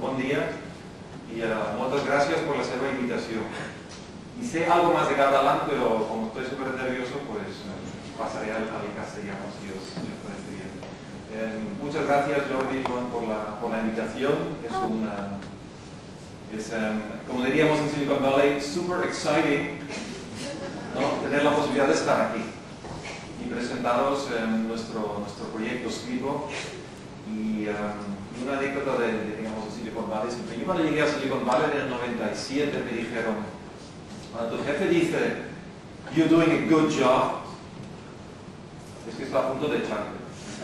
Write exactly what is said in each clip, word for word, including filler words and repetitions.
bon dia y uh, moltes gràcies per la seva invitació. Y sé algo más de catalán, pero como estoy súper nervioso, pues uh, pasaré al, al castellano, si os, si os parece bien. Eh, muchas gracias, Jordi, por la, por la invitación. Es una, es, um, como diríamos en Silicon Valley, super exciting, ¿no? Tener la posibilidad de estar aquí y presentaros eh, nuestro, nuestro proyecto Scribo. Y um, una anécdota de, de, digamos, de Silicon Valley. Yo cuando llegué a Silicon Valley en el noventa y siete me dijeron, cuando tu jefe dice, you're doing a good job, es que está a punto de echarte.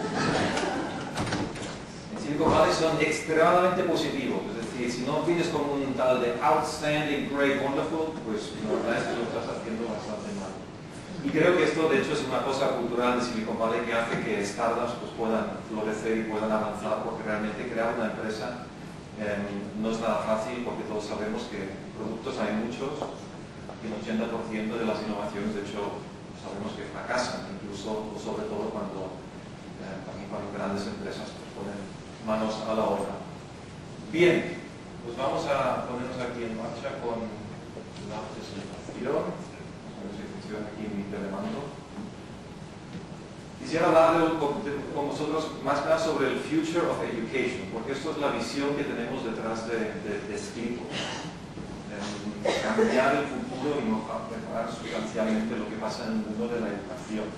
En Silicon Valley son extremadamente positivos, es decir, si no vienes con un tal de outstanding, great, wonderful, pues la verdad es que lo estás haciendo bastante mal. Y creo que esto, de hecho, es una cosa cultural de Silicon Valley que hace que startups pues, puedan florecer y puedan avanzar, porque realmente crear una empresa eh, no es nada fácil, porque todos sabemos que productos hay muchos y el ochenta por ciento de las innovaciones, de hecho, sabemos que fracasan, incluso, sobre todo cuando, eh, también cuando grandes empresas pues, ponen manos a la obra. Bien, pues vamos a ponernos aquí en marcha con la presentación. Aquí en mi telemando. Quisiera hablar con, con vosotros más que nada sobre el Future of Education, porque esto es la visión que tenemos detrás de, de, de Scribo. Eh, cambiar el futuro y mejorar sustancialmente lo que pasa en el mundo de la educación.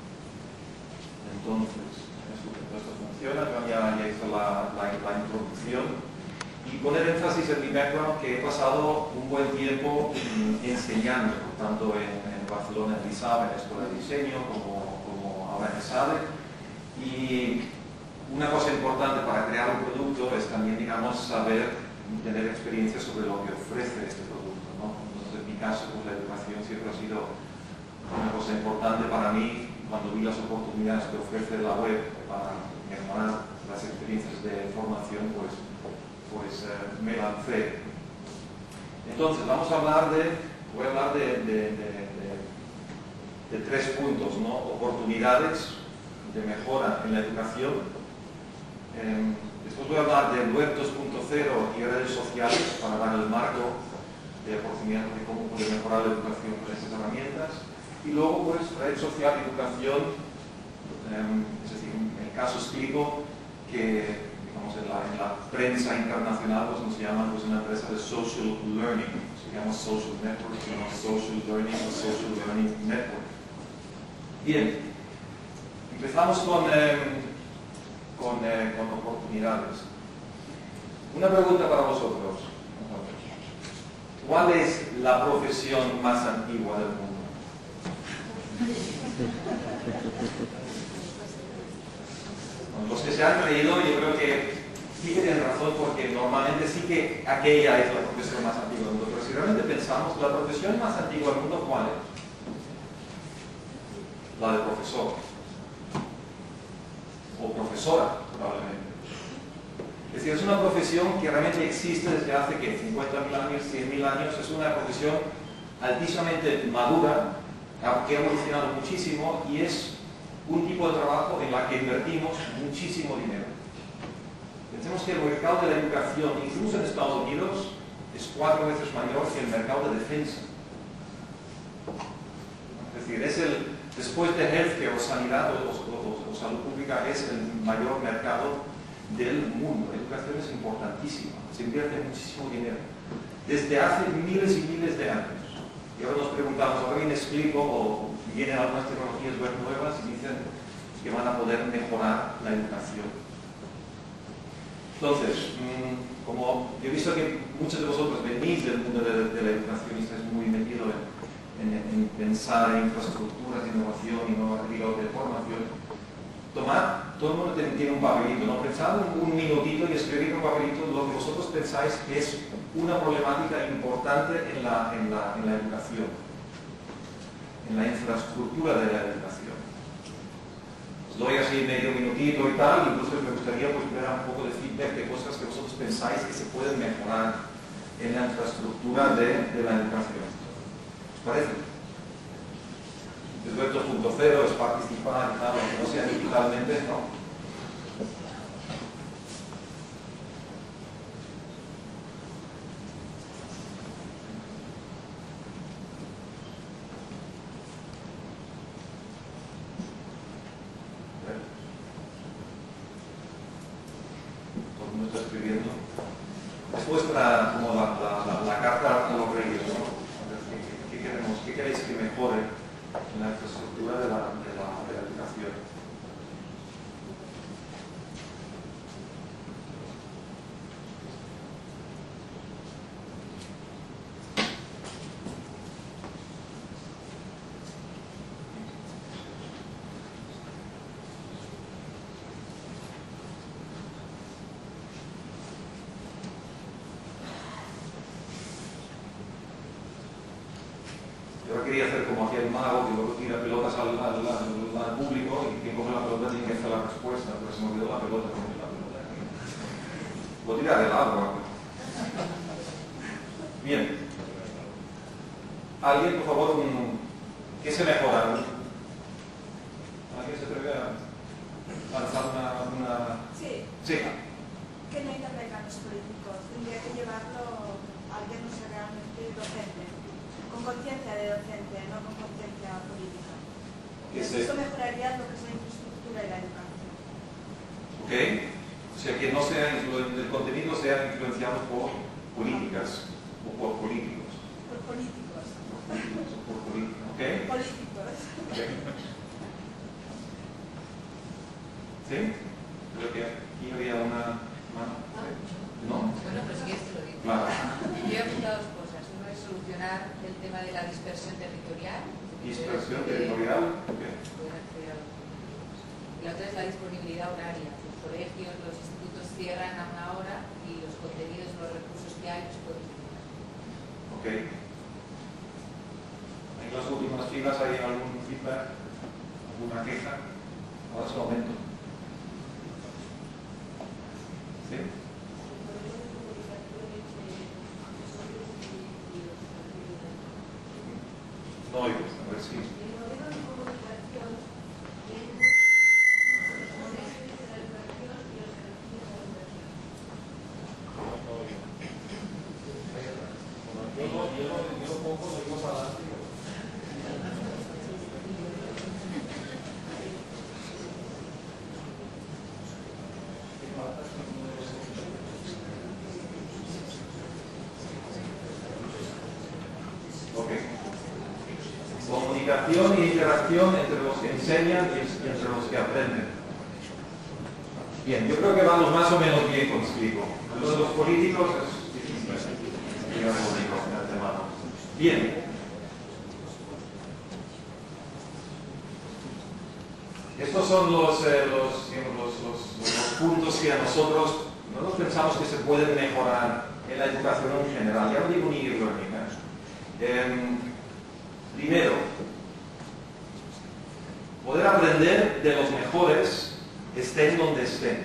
Entonces, esto, esto funciona, yo ya, ya hice la, la, la introducción. Y poner énfasis en mi background, que he pasado un buen tiempo mm, enseñando, tanto en, en Barcelona, en l'ISAB, en la Escuela de Diseño, como, como ahora en ESADE. Y una cosa importante para crear un producto es también, digamos, saber, tener experiencia sobre lo que ofrece este producto, ¿no? Entonces, en mi caso, pues, la educación siempre ha sido una cosa importante para mí. Cuando vi las oportunidades que ofrece la web para mejorar las experiencias de formación, pues pues eh, me lancé. Entonces, vamos a hablar de, voy a hablar de, de, de, de, de tres puntos, ¿no? Oportunidades de mejora en la educación. Eh, después voy a hablar de web dos punto cero y redes sociales para dar el marco de oportunidades de cómo poder mejorar la educación con estas herramientas. Y luego, pues, red social y educación, eh, es decir, en el caso Scribo, que En la, en la prensa internacional pues nos llaman pues, una empresa de social learning, se llama social network, se llama social learning o social learning network. Bien, empezamos con, eh, con, eh, con oportunidades. Una pregunta para vosotros. ¿Cuál es la profesión más antigua del mundo? Los que se han creído, yo creo que sí que tienen razón, porque normalmente sí que aquella es la profesión más antigua del mundo, pero si realmente pensamos, la profesión más antigua del mundo, ¿cuál es? La de profesor. O profesora, probablemente. Es decir, es una profesión que realmente existe desde hace, ¿qué? cincuenta mil años, cien mil años, es una profesión altísimamente madura, que ha evolucionado muchísimo y es un tipo de trabajo en la que invertimos muchísimo dinero. Pensemos que el mercado de la educación, incluso en Estados Unidos, es cuatro veces mayor que el mercado de defensa. Es decir, es el, después de healthcare o sanidad o, o, o salud pública, es el mayor mercado del mundo. La educación es importantísima, se invierte muchísimo dinero. Desde hace miles y miles de años. Y ahora nos preguntamos, ¿ahora bien explico o vienen algunas tecnologías web nuevas y dicen que van a poder mejorar la educación? Entonces, mmm, como yo he visto que muchos de vosotros venís del mundo de, de la educación y estáis muy metidos en, en, en pensar en infraestructuras de innovación y no de formación, tomad, todo el mundo tiene, tiene un papelito, ¿no? Pensad un minutito y escribid un papelito lo que vosotros pensáis que es una problemática importante en la, en la, en la educación, en la infraestructura de la educación. Os doy así medio minutito y tal, incluso me gustaría pues, ver un poco de feedback de cosas que vosotros pensáis que se pueden mejorar en la infraestructura de, de la educación. ¿Os parece? El web dos punto cero es participar y tal, aunque no sea digitalmente, no. es vuestra, como la, la, la, la carta a los reyes, ¿no? ¿Qué, qué, qué queremos? ¿Qué queréis que mejore en la infraestructura de la, de la, de la educación? Yo quería hacer como aquel mago que luego tira pelotas al, al, al, al público y quien coge la pelota tiene que hacer la respuesta, pero se me olvidó la pelota, con la pelota. Voy a tirar del agua. Bien. ¿Alguien, por favor, un, qué se mejora? ¿Alguien se atreve a lanzar una, una... Sí. Sí. Que no intervengan los políticos. Tendría que llevarlo alguien, no sé, realmente docente. Con conciencia de docente, no con conciencia política. Sí. Eso mejoraría lo que es la infraestructura y la educación. Ok. O sea, que no sea, el contenido sea influenciado por políticas o por políticos. Por políticos. Por políticos o por políticos. Ok. Políticos. Okay. ¿Sí? Creo que aquí había una mano. ¿No? Bueno, pues si quieres te lo digo. Claro. Yo he apuntado dos cosas. Uno es solucionar el tema de la dispersión territorial. Dispersión territorial. Okay. Y la otra es la disponibilidad horaria. Los colegios, los institutos cierran a una hora y los contenidos, los recursos que hay, los pueden utilizar. Ok. En las últimas filas hay algún feedback, alguna queja. Ahora es el momento. ¿Sí? No oigo, a ver si. Yo no, yo no, yo poco lo digo para adelante. Ok. Comunicación e interacción entre los que enseñan y entre los que aprenden. Bien, yo creo que vamos más o menos bien con explico. Lo de los políticos es difícil. Bien. Estos son los, eh, los, digamos, los, los, los puntos que a nosotros, nosotros pensamos que se pueden mejorar en la educación en general. Ya no digo ni e-learning. ¿eh? Eh, primero, poder aprender de los mejores estén donde estén.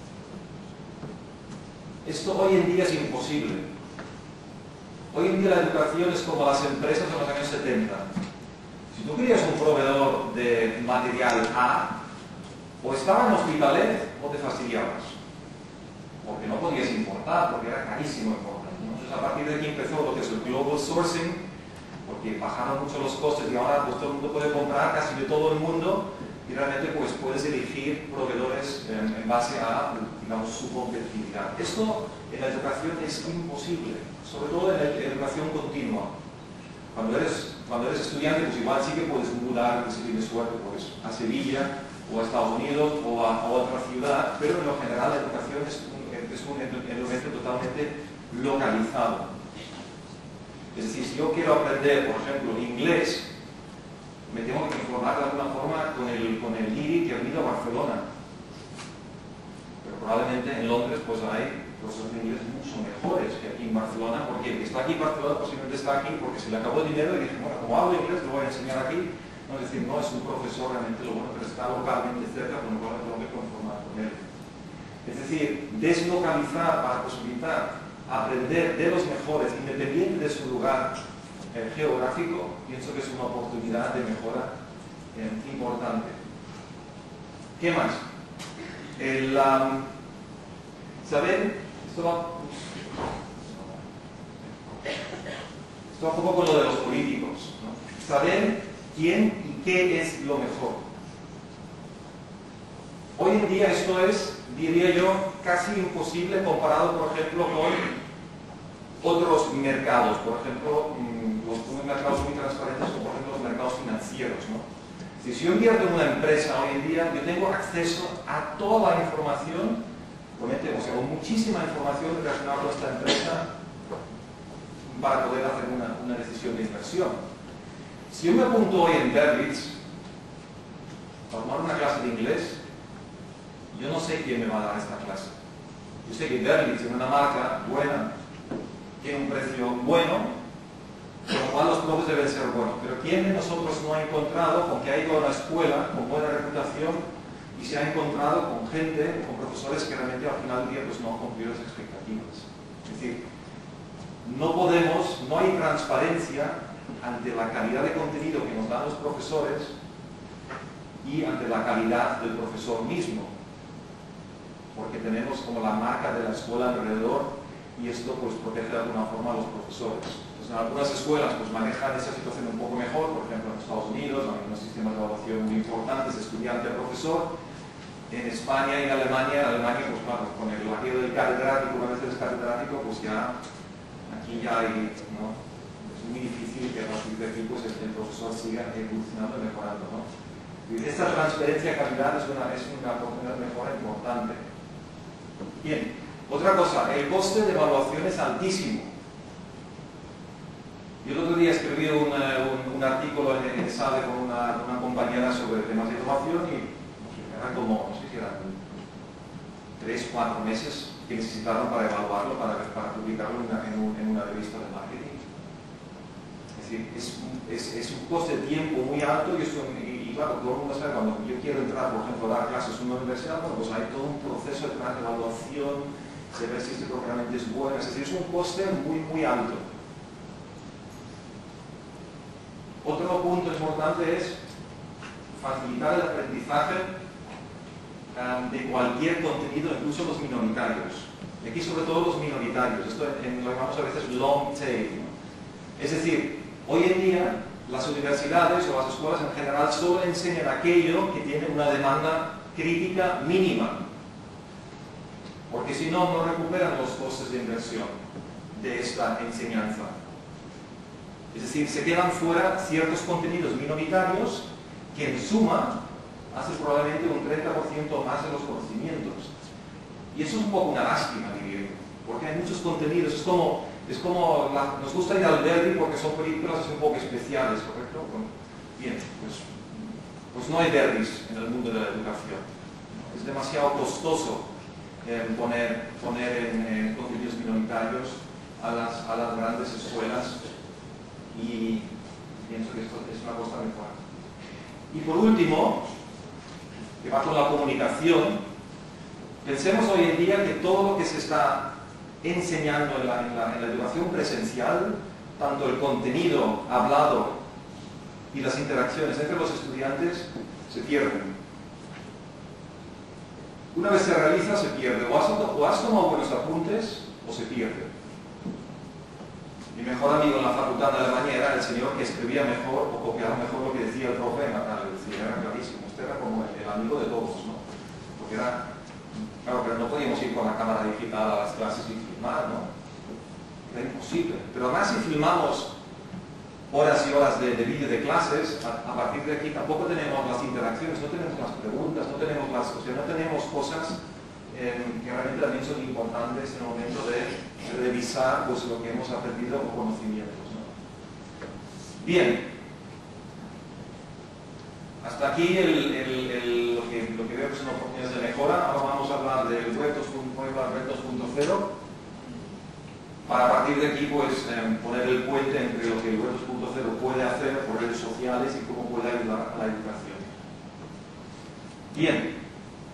Esto hoy en día es imposible. Hoy en día la educación es como las empresas de los años setenta. Si tú querías un proveedor de material A, o estaba en Hospitalet o te fastidiabas. Porque no podías importar, porque era carísimo importar. Entonces a partir de aquí empezó lo que es el global sourcing, porque bajaron mucho los costes y ahora pues, todo el mundo puede comprar casi de todo el mundo y realmente pues, puedes elegir proveedores en, en base a, digamos, su competitividad. Esto en la educación es imposible, sobre todo en la educación continua. Cuando eres, cuando eres estudiante, pues igual sí que puedes mudar, si tienes suerte, pues, a Sevilla o a Estados Unidos o a, a otra ciudad, pero en lo general la educación es un, es un elemento totalmente localizado. Es decir, si yo quiero aprender, por ejemplo, inglés, me tengo que informar de alguna forma con el, con el guiri que ha venido a Barcelona. Pero probablemente en Londres pues hay profesores de inglés mucho mejores que aquí en Barcelona, porque el que está aquí en Barcelona posiblemente está aquí porque se le acabó el dinero y dice, bueno, como hablo inglés, lo voy a enseñar aquí. No, es decir, no es un profesor realmente lo bueno, pero está localmente cerca, con lo cual tengo que conformar con él. Es decir, deslocalizar para posibilitar aprender de los mejores, independiente de su lugar eh, geográfico, pienso que es una oportunidad de mejora eh, importante. ¿Qué más? El, um, ¿Saben? Esto va, esto va un poco con lo de los políticos, ¿no? Saber quién y qué es lo mejor. Hoy en día esto es, diría yo, casi imposible comparado, por ejemplo, con otros mercados, por ejemplo, los unos mercados muy transparentes, como por ejemplo los mercados financieros, ¿no? Si yo invierto en una empresa hoy en día, yo tengo acceso a toda la información, o sea, muchísima información relacionada con esta empresa para poder hacer una, una decisión de inversión. Si yo me apunto hoy en Berlitz a tomar una clase de inglés, yo no sé quién me va a dar esta clase. Yo sé que Berlitz es una marca buena, tiene un precio bueno, con lo cual los profes deben ser buenos. Pero ¿quién de nosotros no ha encontrado con que ha ido a una escuela con buena reputación y se ha encontrado con gente, con profesores que realmente al final del día pues, no han cumplido las expectativas? Es decir, no podemos, no hay transparencia ante la calidad de contenido que nos dan los profesores y ante la calidad del profesor mismo, porque tenemos como la marca de la escuela alrededor y esto pues protege de alguna forma a los profesores. Entonces, en algunas escuelas pues manejan esa situación un poco mejor, por ejemplo en Estados Unidos hay unos sistemas de evaluación muy importantes, estudiante a profesor. En España y en Alemania, en Alemania pues claro, con el aquello del catedrático, una vez eres catedrático, pues ya aquí ya hay, ¿no? Es muy difícil que a partir de aquí pues el, el profesor siga evolucionando y mejorando, ¿no? Y esta transferencia de calidad es una, es una oportunidad de mejora importante. Bien, otra cosa, el coste de evaluación es altísimo. Yo el otro día escribí un, un, un artículo en, en SADE con una, una compañera sobre temas de innovación y no sé, era como, no sé si eran tres, cuatro meses que necesitaron para evaluarlo, para, para publicarlo en una, en, un, en una revista de marketing. Es decir, es, es, es un coste de tiempo muy alto y, es un, y, y claro, todo el mundo sabe, cuando yo quiero entrar, por ejemplo, a dar clases en una universidad, bueno, pues hay todo un proceso de evaluación, de ver si este realmente es bueno, es decir, es un coste muy, muy alto. Otro punto importante es facilitar el aprendizaje um, de cualquier contenido, incluso los minoritarios. Y aquí sobre todo los minoritarios, esto en, en lo llamamos a veces long tail, ¿no? Es decir, hoy en día las universidades o las escuelas en general solo enseñan aquello que tiene una demanda crítica mínima, porque si no, no recuperan los costes de inversión de esta enseñanza. Es decir, se quedan fuera ciertos contenidos minoritarios que en suma hacen probablemente un treinta por ciento más de los conocimientos. Y eso es un poco una lástima, diría yo, porque hay muchos contenidos, es como, es como la, nos gusta ir al Verdi porque son películas un poco especiales, ¿correcto? Bien, pues, pues no hay Verdis en el mundo de la educación. Es demasiado costoso eh, poner, poner en, en contenidos minoritarios a las, a las grandes escuelas. Y pienso que esto es una cosa mejor. Y por último, que va con la comunicación, pensemos hoy en día que todo lo que se está enseñando en la, en la, en la educación presencial, tanto el contenido hablado y las interacciones entre los estudiantes, se pierden. Una vez se realiza, se pierde. O has, o has tomado buenos apuntes o se pierde. Mi mejor amigo en la facultad de Alemania era el señor que escribía mejor o copiaba mejor lo que decía el profe en la clase. Era clarísimo, usted era como el, el amigo de todos, ¿no? Porque era, claro, pero no podíamos ir con la cámara digital a las clases y filmar, ¿no? Era imposible. Pero además si filmamos horas y horas de, de vídeo de clases, a, a partir de aquí tampoco tenemos las interacciones, no tenemos las preguntas, no tenemos las, o sea, no tenemos cosas eh, que realmente también son importantes en el momento de revisar pues, lo que hemos aprendido o conocimientos, ¿no? Bien, hasta aquí el, el, el, lo, que, lo que veo que son oportunidades de mejora. Ahora vamos a hablar del retos punto cero. Para partir de aquí pues eh, poner el puente entre lo que el retos punto cero puede hacer por redes sociales y cómo puede ayudar a la educación. Bien,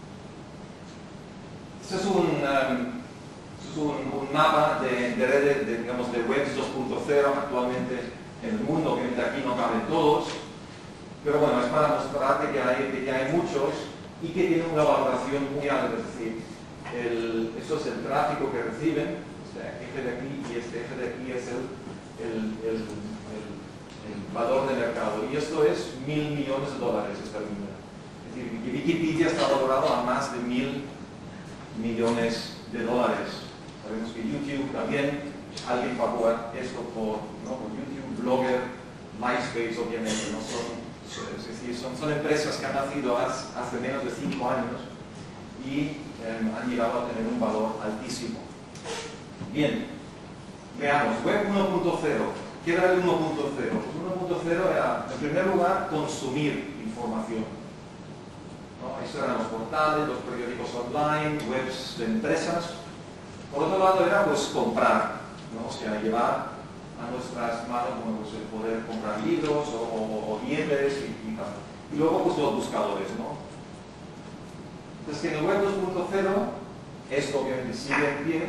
este es un, um, es un, un mapa de, de redes, de, digamos, de webs dos punto cero actualmente en el mundo, que aquí no caben todos, pero bueno, es para mostrar de que hay, de que hay muchos y que tienen una valoración muy alta, es decir, el, eso es el tráfico que reciben, este eje de aquí y este eje de aquí es el, el, el, el, el valor de mercado, y esto es mil millones de dólares esta línea. Es decir, Wikipedia está valorado a más de mil millones de dólares. Sabemos que YouTube también alguien pagó esto por, ¿no? por YouTube, Blogger, MySpace, obviamente, ¿no? son, es decir, son, son empresas que han nacido hace, hace menos de cinco años y eh, han llegado a tener un valor altísimo. Bien, veamos, web uno punto cero. ¿Qué era el uno punto cero? Pues uno punto cero era, en primer lugar, consumir información. ¿No? Eso eran los portales, los periódicos online, webs de empresas. Por otro lado era pues comprar, ¿no? O sea, llevar a nuestras manos bueno, pues, el poder comprar libros o, o, o bienes y, y tal. Y luego pues los buscadores, ¿no? Entonces que en el web dos punto cero esto obviamente sigue en pie,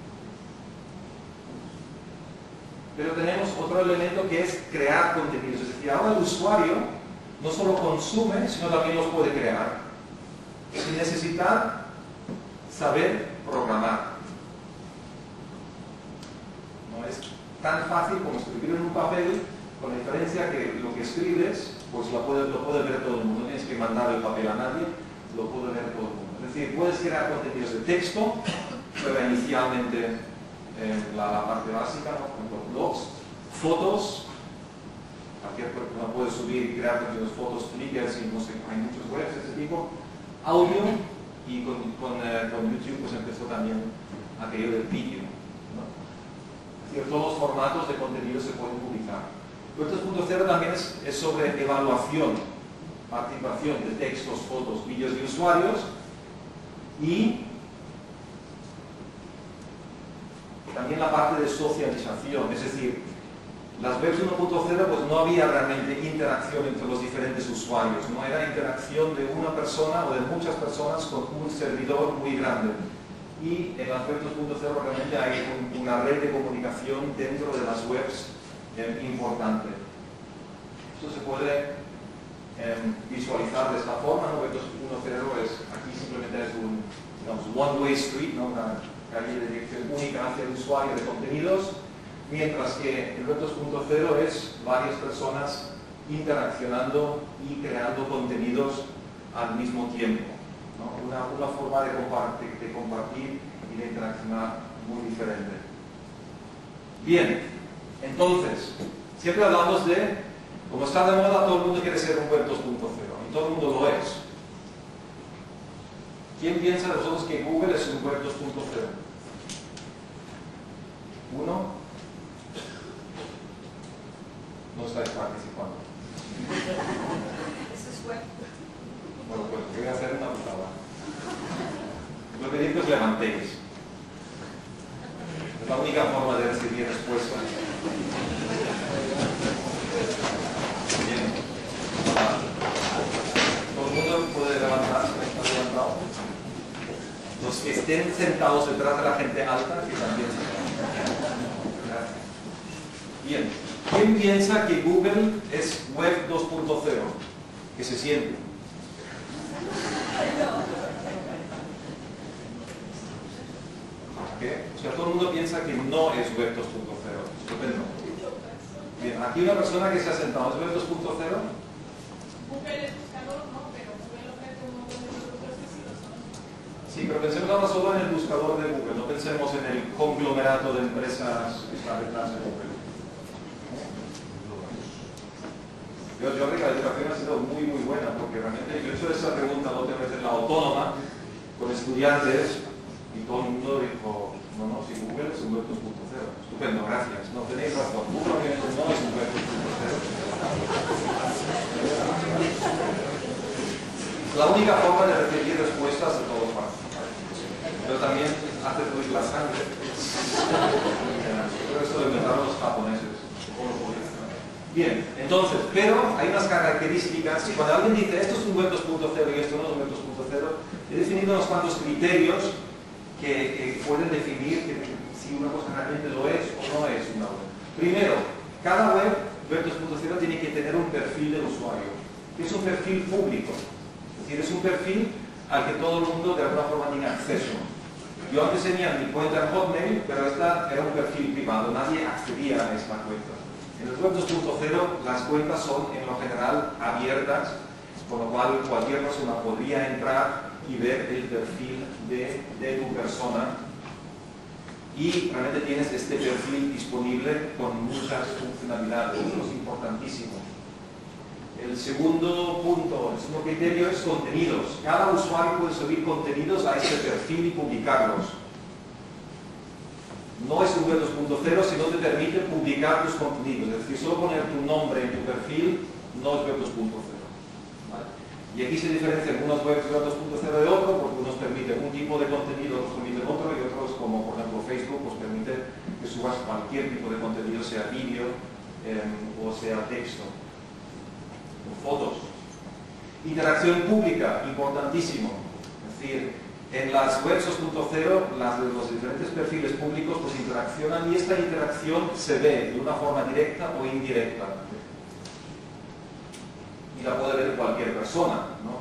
pero tenemos otro elemento que es crear contenidos. Es decir, ahora el usuario no solo consume, sino también los puede crear, sin necesitar saber programar. No es tan fácil como escribir en un papel, con la diferencia que lo que escribes, pues lo puede, lo puede ver todo el mundo. No tienes que mandar el papel a nadie, lo puede ver todo el mundo. Es decir, puedes crear contenidos de texto, pero inicialmente en la, la parte básica, ¿no? Por ejemplo, blogs, fotos, cualquier persona puede subir y crear contenidos, fotos, flickers, y no sé, hay muchos webs de ese tipo, audio, y con, con, eh, con YouTube pues empezó también aquello del vídeo, ¿no? Es decir, todos los formatos de contenido se pueden publicar. Web dos punto cero también es, es sobre evaluación, participación de textos, fotos, vídeos de usuarios y también la parte de socialización, es decir, las webs uno punto cero pues no había realmente interacción entre los diferentes usuarios, no era interacción de una persona o de muchas personas con un servidor muy grande. Y en las webs dos punto cero realmente hay un, una red de comunicación dentro de las webs eh, importante. Esto se puede eh, visualizar de esta forma, ¿no? Web dos punto cero es, aquí simplemente es un, digamos, one-way street, ¿no? Una calle de dirección única hacia el usuario de contenidos, mientras que el web dos punto cero es varias personas interaccionando y creando contenidos al mismo tiempo, ¿no? Una, una forma de compartir, de compartir y de interaccionar muy diferente. Bien, entonces, siempre hablamos de, como está de moda, todo el mundo quiere ser un web dos punto cero, y todo el mundo lo es. ¿Quién piensa de vosotros que Google es un web dos punto cero? ¿Uno? No estáis participando. Eso es web. Bueno, pues voy a hacer una putada. Lo que digo es que os levantéis. Es la única forma de recibir respuestas. Bien. Todo el mundo puede levantarse, está levantado. Los que estén sentados detrás de la gente alta, que también se Gracias. Bien. ¿Quién piensa que Google es web dos punto cero? Que se siente. ¿Qué? O sea, todo el mundo piensa que no es web dos punto cero. Estupendo. Bien, aquí una persona que se ha sentado, ¿es web dos punto cero? Google es buscador, no, pero Google ofrece un montón de productos que sí lo son. Sí, pero pensemos ahora solo en el buscador de Google, no pensemos en el conglomerado de empresas que está detrás de Google. Yo, yo creo que la educación ha sido muy, muy buena, porque realmente yo he hecho esa pregunta la otra vez en la autónoma con estudiantes y todo el mundo dijo, no, no, si Google es un web dos punto cero. Estupendo, gracias. No, tenéis razón. Google obviamente no es un web dos punto cero. La única forma de recibir respuestas de todos los pero también hace fluir la sangre. Pero esto lo inventaron los japoneses. Bien, entonces, pero hay unas características, y cuando alguien dice esto es un web dos punto cero y esto no es un web dos punto cero, he definido unos cuantos criterios que, que pueden definir que, si una cosa realmente lo es o no es una web. Primero, cada web, web dos punto cero, tiene que tener un perfil de usuario, que es un perfil público, es decir, es un perfil al que todo el mundo de alguna forma tiene acceso. Yo antes tenía mi cuenta en Hotmail, pero esta era un perfil privado, nadie accedía a esta cuenta. En el web dos punto cero las cuentas son en lo general abiertas, con lo cual cualquier persona podría entrar y ver el perfil de, de tu persona y realmente tienes este perfil disponible con muchas funcionalidades. Eso es importantísimo. El segundo punto, el segundo criterio es contenidos. Cada usuario puede subir contenidos a este perfil y publicarlos. No es un web dos punto cero si no te permite publicar tus contenidos. Es decir, solo poner tu nombre en tu perfil no es web dos punto cero. ¿Vale? Y aquí se diferencia algunos webs web dos punto cero de otro, porque unos permiten un tipo de contenido, otros permiten otro, y otros, como por ejemplo Facebook, pues permite que subas cualquier tipo de contenido, sea vídeo eh, o sea texto, o fotos. Interacción pública, importantísimo. Es decir, en las webs dos punto cero, las de los diferentes perfiles públicos pues interaccionan, y esta interacción se ve de una forma directa o indirecta. Y la puede ver cualquier persona, ¿no?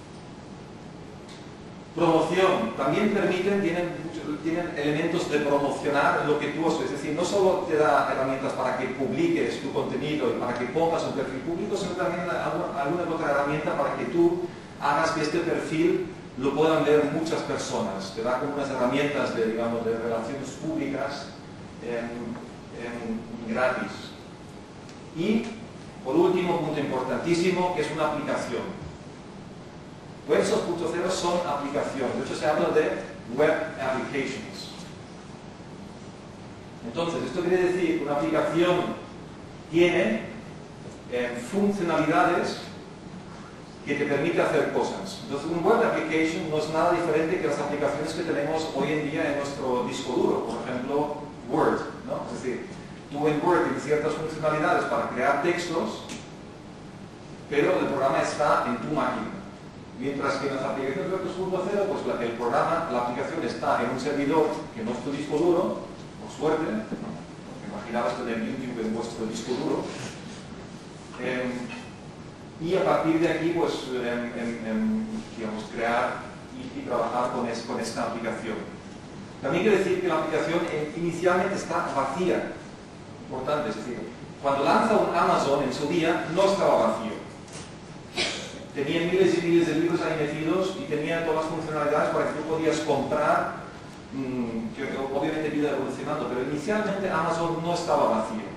Promoción. También permiten, tienen, tienen elementos de promocionar lo que tú haces. Es decir, no solo te da herramientas para que publiques tu contenido y para que pongas un perfil público, sino también alguna, alguna otra herramienta para que tú hagas que este perfil lo puedan ver muchas personas. Te da como unas herramientas de, digamos, de relaciones públicas en, en gratis. Y, por último, punto importantísimo, que es una aplicación. Webs dos punto cero son aplicaciones. De hecho, se habla de web applications. Entonces, esto quiere decir que una aplicación tiene eh, funcionalidades que te permite hacer cosas. Entonces, un web application no es nada diferente que las aplicaciones que tenemos hoy en día en nuestro disco duro. Por ejemplo, Word, ¿no? Es decir, tú en Word tienes ciertas funcionalidades para crear textos, pero el programa está en tu máquina. Mientras que en las aplicaciones web dos punto cero, pues la, el programa, la aplicación está en un servidor que no es tu disco duro, por suerte, ¿no? Imaginabas tener YouTube en vuestro disco duro. Eh, y a partir de aquí, pues, en, en, en, digamos, crear y, y trabajar con, es, con esta aplicación. También quiero decir que la aplicación eh, inicialmente está vacía. Importante, es decir, cuando lanza un Amazon en su día, no estaba vacío. Tenía miles y miles de libros ahí metidos y tenía todas las funcionalidades para que tú podías comprar, mmm, que obviamente ha ido evolucionando, pero inicialmente Amazon no estaba vacío.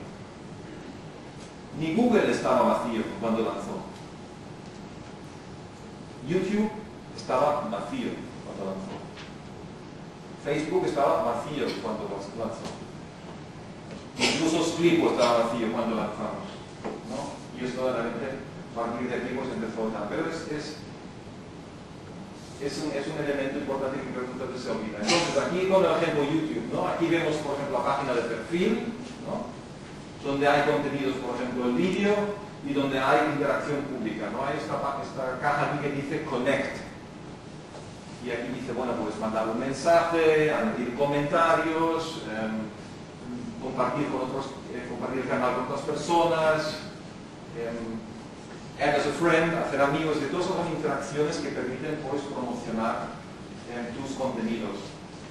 Ni Google estaba vacío cuando lanzó. YouTube estaba vacío cuando lanzó. Facebook estaba vacío cuando lanzó. Incluso Scribo estaba vacío cuando lanzamos, ¿no? Y esto realmente a partir de aquí pues empezó a... Pero es, es, es, un, es un elemento importante que creo que muchas veces se olvida. Entonces aquí con el ejemplo YouTube, ¿no? Aquí vemos por ejemplo la página de perfil, ¿no? Donde hay contenidos, por ejemplo el vídeo, y donde hay interacción pública, ¿no? Hay esta, esta caja aquí que dice Connect. Y aquí dice, bueno, pues mandar un mensaje, añadir comentarios, eh, compartir, con otros, eh, compartir el canal con otras personas, eh, add as a friend, hacer amigos, de todas son interacciones que permiten pues, promocionar eh, tus contenidos.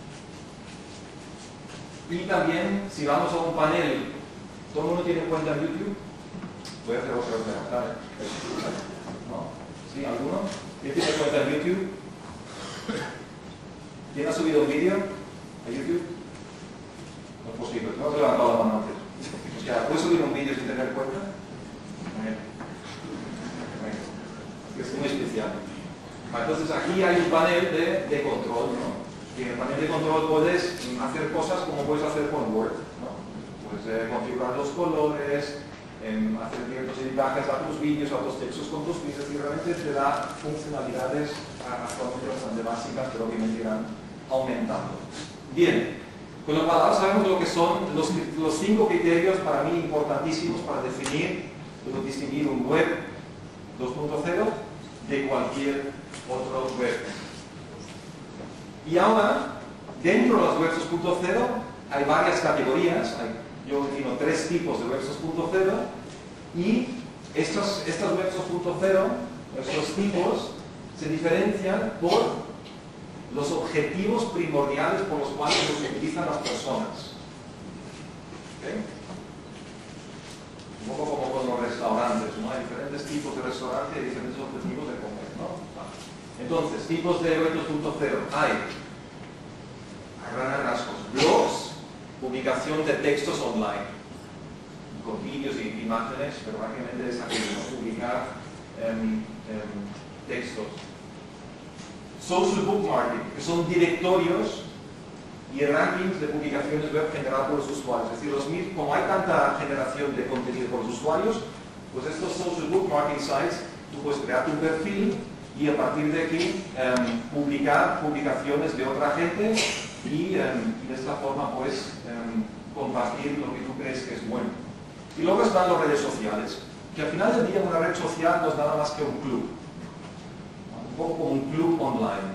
Y también, si vamos a un panel, ¿todo el mundo tiene cuenta en YouTube? Voy a hacer otra pregunta. ¿No? ¿Sí? ¿Alguno? ¿Quién tiene cuenta en YouTube? ¿Quién ha subido un vídeo a YouTube? No es posible, no has levantado la mano antes. O sea, ¿puedes subir un vídeo sin tener cuenta? Es muy especial. Entonces aquí hay un panel de, de control, ¿no? Y en el panel de control puedes hacer cosas como puedes hacer con Word, ¿no? Puedes eh, configurar los colores, eh, hacer ciertos editajes a tus vídeos, a tus textos con tus piezas, y realmente te da funcionalidades actualmente bastante básicas, pero obviamente irán aumentando. Bien, con lo cual ahora sabemos lo que son los, los cinco criterios para mí importantísimos para definir, distinguir un web dos punto cero de cualquier otro web. Y ahora, dentro de las webs dos punto cero hay varias categorías. Hay, yo defino tres tipos de webs dos punto cero y estos, estas webs dos punto cero, estos tipos, se diferencian por los objetivos primordiales por los cuales los utilizan las personas. ¿Okay? Un poco como con los restaurantes, ¿no? Hay diferentes tipos de restaurantes y diferentes objetivos de comer, ¿no? Entonces, tipos de web dos punto cero. Hay, a grandes rasgos, blogs, publicación de textos online, con vídeos y imágenes, pero básicamente es aquello, publicar um, um, textos. Social bookmarking, que son directorios y rankings de publicaciones web generadas por los usuarios. Es decir, los, como hay tanta generación de contenido por los usuarios, pues estos social bookmarking sites, tú puedes crear tu perfil y a partir de aquí um, publicar publicaciones de otra gente y, um, y de esta forma pues um, compartir lo que tú crees que es bueno. Y luego están las redes sociales, que al final del día una red social no es nada más que un club, un poco como un club online.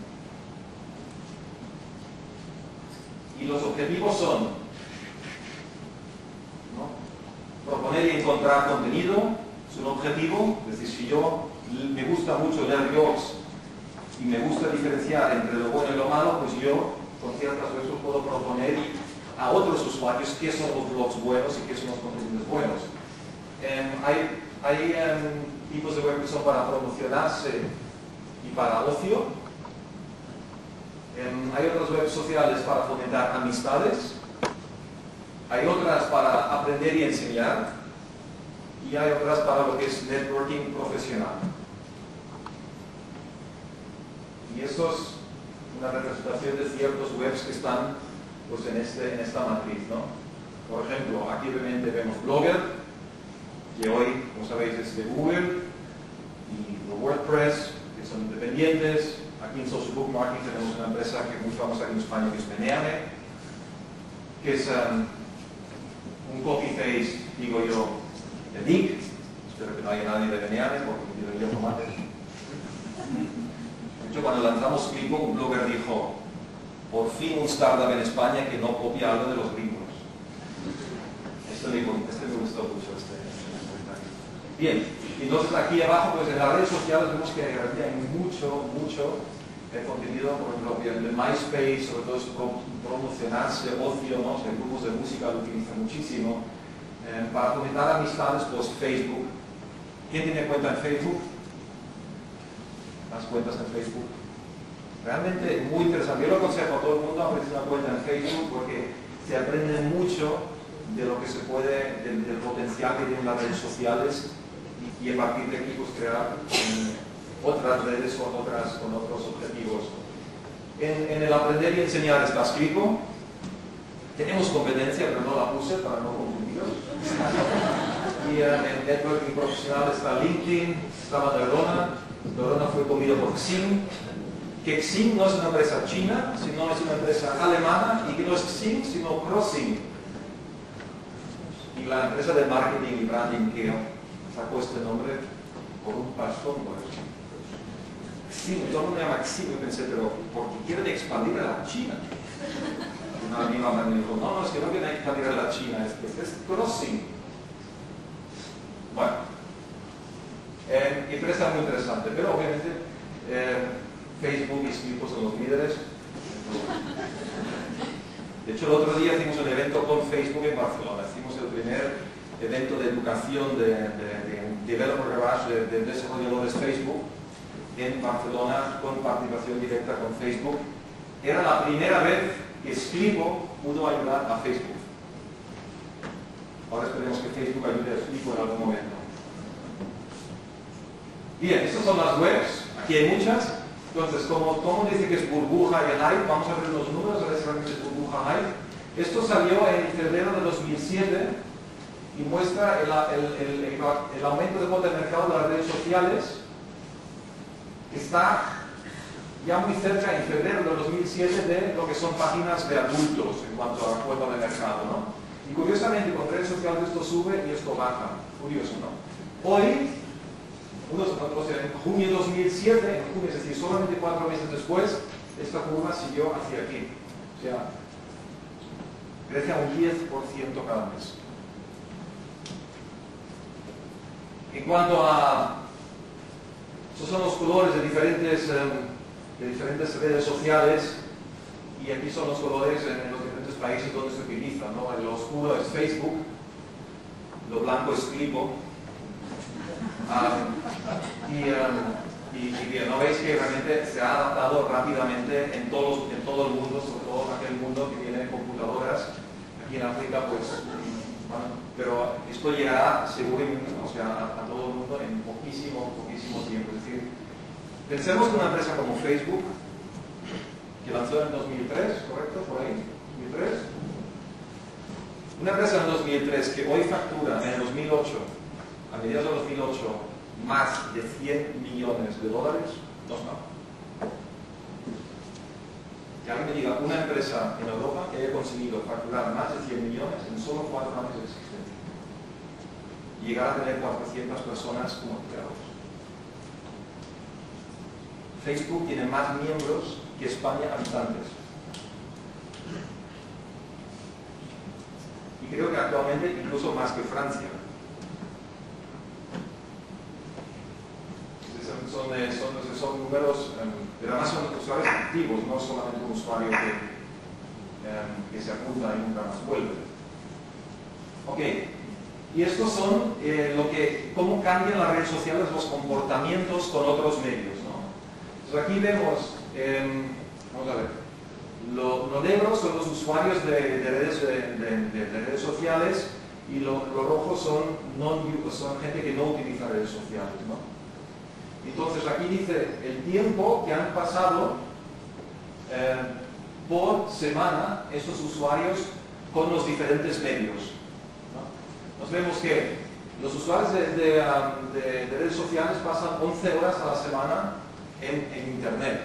Y los objetivos son, ¿no?, proponer y encontrar contenido, es un objetivo. Es decir, si yo me gusta mucho leer blogs y me gusta diferenciar entre lo bueno y lo malo, pues yo con ciertas veces puedo proponer a otros usuarios qué son los blogs buenos y qué son los contenidos buenos. Um, hay hay um, tipos de web que son para promocionarse y para ocio. Um, hay otras webs sociales para fomentar amistades. Hay otras para aprender y enseñar. Y hay otras para lo que es networking profesional. Y eso es una representación de ciertos webs que están pues, en, este, en esta matriz, ¿no? Por ejemplo, aquí obviamente vemos Blogger, que hoy, como sabéis, es de Google, y WordPress, que son independientes. Aquí en Social Bookmarking tenemos una empresa que es muy famosa aquí en España, que es Meneame, que es um, un copy-paste, digo yo, de Nick. Espero que no haya nadie de Meneame, porque yo yo tomates. De hecho, cuando lanzamos Clipo, un blogger dijo: por fin un startup en España que no copia algo de los gringos. Esto me, este me gustó mucho, este, este comentario. Bien, entonces aquí abajo, pues en las redes sociales vemos que hay mucho, mucho eh, contenido, por ejemplo, de MySpace, sobre todo es pro, promocionarse, ocio, ¿no? O sea, grupos de música lo utilizan muchísimo. Eh, para fomentar amistades, pues Facebook. ¿Quién tiene cuenta en Facebook? Las cuentas en Facebook. Realmente muy interesante. Yo lo aconsejo a todo el mundo a abrir una cuenta en Facebook porque se aprende mucho de lo que se puede, del, del potencial que tienen las redes sociales y, y a partir de aquí pues crear um, otras redes con, otras, con otros objetivos. En, en el aprender y enseñar está escrito. Tenemos competencia, pero no la puse para no confundiros. Y en el networking profesional está LinkedIn, estaba Neurona. Neurona fue comido por Xing. Que Xing no es una empresa china, sino es una empresa alemana, y que no es Xing, sino Crossing. Y la empresa de marketing y branding que sacó este nombre por un pasón, por eso. Xing, todo el mundo llama Xing, yo pensé, pero ¿por qué quieren expandir a la China? Una amiga me dijo, no, no, es que no quieren expandir a la China, es que es Crossing. Bueno, eh, empresa muy interesante, pero obviamente eh, Facebook y Skype son los líderes. De hecho, el otro día hicimos un evento con Facebook en Barcelona. Hicimos el primer evento de educación de, de, de Developer Garage, de, de desarrolladores Facebook, en Barcelona, con participación directa con Facebook. Era la primera vez que Skype pudo ayudar a Facebook. Ahora esperemos que Facebook ayude a Skype en algún momento. Bien, estas son las webs. Aquí hay muchas. Entonces, como Tomo dice que es burbuja y hype, vamos a ver los números, a ver si realmente es burbuja hype. Esto salió en febrero de dos mil siete y muestra el, el, el, el, el aumento de cuota de mercado de las redes sociales, que está ya muy cerca en febrero de dos mil siete de lo que son páginas de adultos en cuanto a cuota de mercado, ¿no? Y curiosamente, con redes sociales esto sube y esto baja. Curioso, ¿no? Hoy, unos, o sea, en junio de dos mil siete, en junio, es decir, solamente cuatro meses después, esta curva siguió hacia aquí. O sea, crece a un diez por ciento cada mes. En cuanto a... Estos son los colores de diferentes, de diferentes redes sociales, y aquí son los colores en los diferentes países donde se utilizan, ¿no? Lo oscuro es Facebook, lo blanco es Clipo. Um, y, um, y, y bien, ¿no? Veis que realmente se ha adaptado rápidamente en, todos, en todo el mundo, sobre todo en aquel mundo que tiene computadoras en África, pues, bueno, pero esto llegará seguro, o sea, a, a todo el mundo en poquísimo, poquísimo tiempo. Es decir, pensemos en una empresa como Facebook, que lanzó en dos mil tres, ¿correcto? Por ahí, dos mil tres. Una empresa en dos mil tres que hoy factura en el dos mil ocho, a mediados de dos mil ocho, más de cien millones de dólares, no es nada. Que alguien me diga una empresa en Europa que haya conseguido facturar más de cien millones en solo cuatro años de existencia y llegar a tener cuatrocientas personas como empleados. Facebook tiene más miembros que España habitantes. Y creo que actualmente incluso más que Francia. Son, son, son números, pero además son usuarios activos, no solamente un usuario que, que se apunta y nunca más vuelve. Ok, y estos son eh, lo que, cómo cambian las redes sociales los comportamientos con otros medios, ¿no? Entonces aquí vemos, eh, vamos a ver, lo, lo negro son los usuarios de, de, redes, de, de, de, de redes sociales y lo, lo rojo son, non, son gente que no utiliza redes sociales, ¿no? Entonces aquí dice el tiempo que han pasado eh, por semana estos usuarios con los diferentes medios, ¿no? Nos vemos que los usuarios de, de, um, de, de redes sociales pasan once horas a la semana en, en Internet,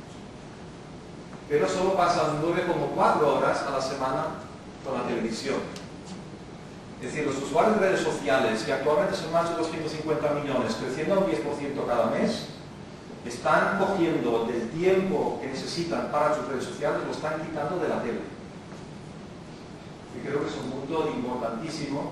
pero solo pasan nueve coma cuatro horas a la semana con la televisión. Es decir, los usuarios de redes sociales, que actualmente son más de doscientos cincuenta millones, creciendo un diez por ciento cada mes, están cogiendo del tiempo que necesitan para sus redes sociales, lo están quitando de la tele. Y creo que es un punto importantísimo,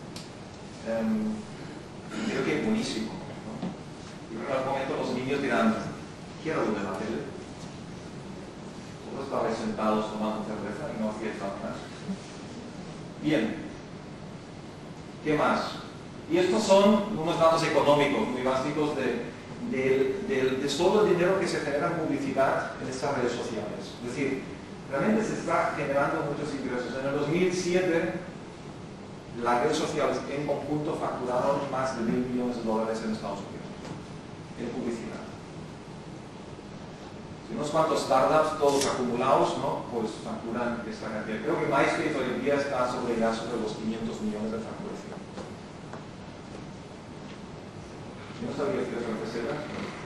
eh, creo que es buenísimo, ¿no? Y en algún momento los niños dirán, quiero lo de la tele. Todos estaban sentados tomando cerveza y no hacía nada más. Bien. ¿Qué más? Y estos son unos datos económicos muy básicos de, de, de, de todo el dinero que se genera en publicidad en estas redes sociales. Es decir, realmente se está generando muchos ingresos. En el dos mil siete, las redes sociales en conjunto facturaron más de mil millones de dólares en Estados Unidos en publicidad. Y unos cuantos startups, todos acumulados, ¿no? Pues facturan esta cantidad. Creo que MySpace hoy en día está sobre ya sobre los quinientos millones de facturación. Yo no sabía que era una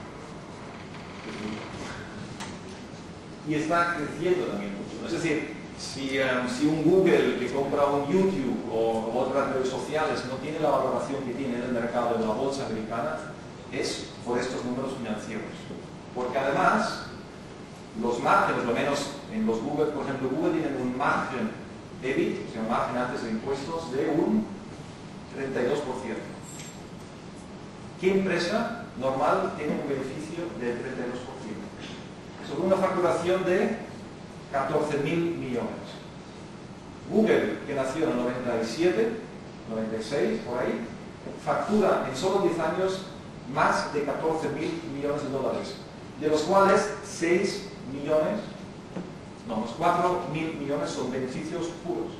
y está creciendo también mucho. Es decir, si, um, si un Google que compra un YouTube o, o otras redes sociales no tiene la valoración que tiene en el mercado de la bolsa americana, es por estos números financieros. Porque además, los márgenes, lo menos en los Google, por ejemplo, Google tiene un margen E B I T, o sea, margen antes de impuestos, de un treinta y dos por ciento. ¿Qué empresa normal tiene un beneficio del treinta y dos por ciento? Sobre una facturación de catorce mil millones. Google, que nació en el noventa y siete, noventa y seis, por ahí, factura en solo diez años más de catorce mil millones de dólares, de los cuales seis millones, no, los cuatro mil millones son beneficios puros.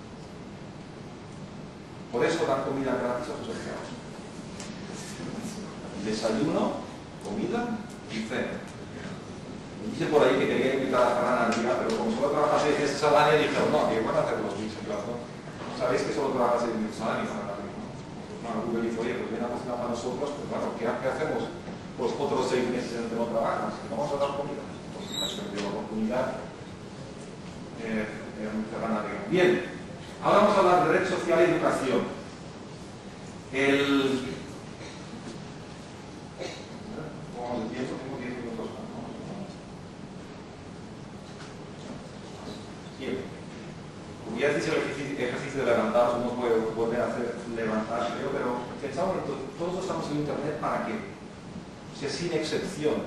Por eso dan comida gratis a sus empleados. Desayuno, comida y cena. Me dice por ahí que quería invitar a Ferran al día, pero como solo trabaja seis meses al año, dijeron, no, que van a hacer los mil empleados, ¿no? Sabéis que solo trabaja seis meses al año, Ferran, ¿no? Bueno, Google dice, oye, pues ven a cocinar para nosotros, pues bueno, ¿qué, ¿qué hacemos? Pues otros seis meses en el que no trabajas, que vamos a dar comida. Pues me dio la oportunidad. Eh, eh, Ferran, bien, ahora vamos a hablar de red social y educación. El... El tiempo, tengo diez minutos más. Bien. Como ya dice el ejercicio, ejercicio de levantar, uno puede volver a hacer levantar, creo, pero pensamos que todos estamos en Internet ¿para qué? O sea, sin excepción.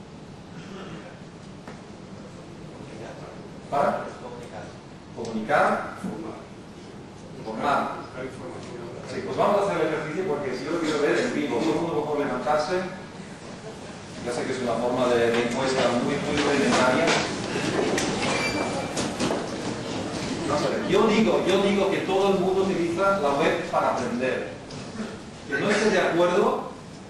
¿Para? Comunicar. Formar. Sí, pues vamos a hacer el ejercicio porque si yo lo quiero ver en vivo, todo el mundo puede levantarse. Ya sé que es una forma de, de encuesta muy, muy rudimentaria. Vamos a ver, yo digo, yo digo que todo el mundo utiliza la web para aprender. Que no esté de acuerdo,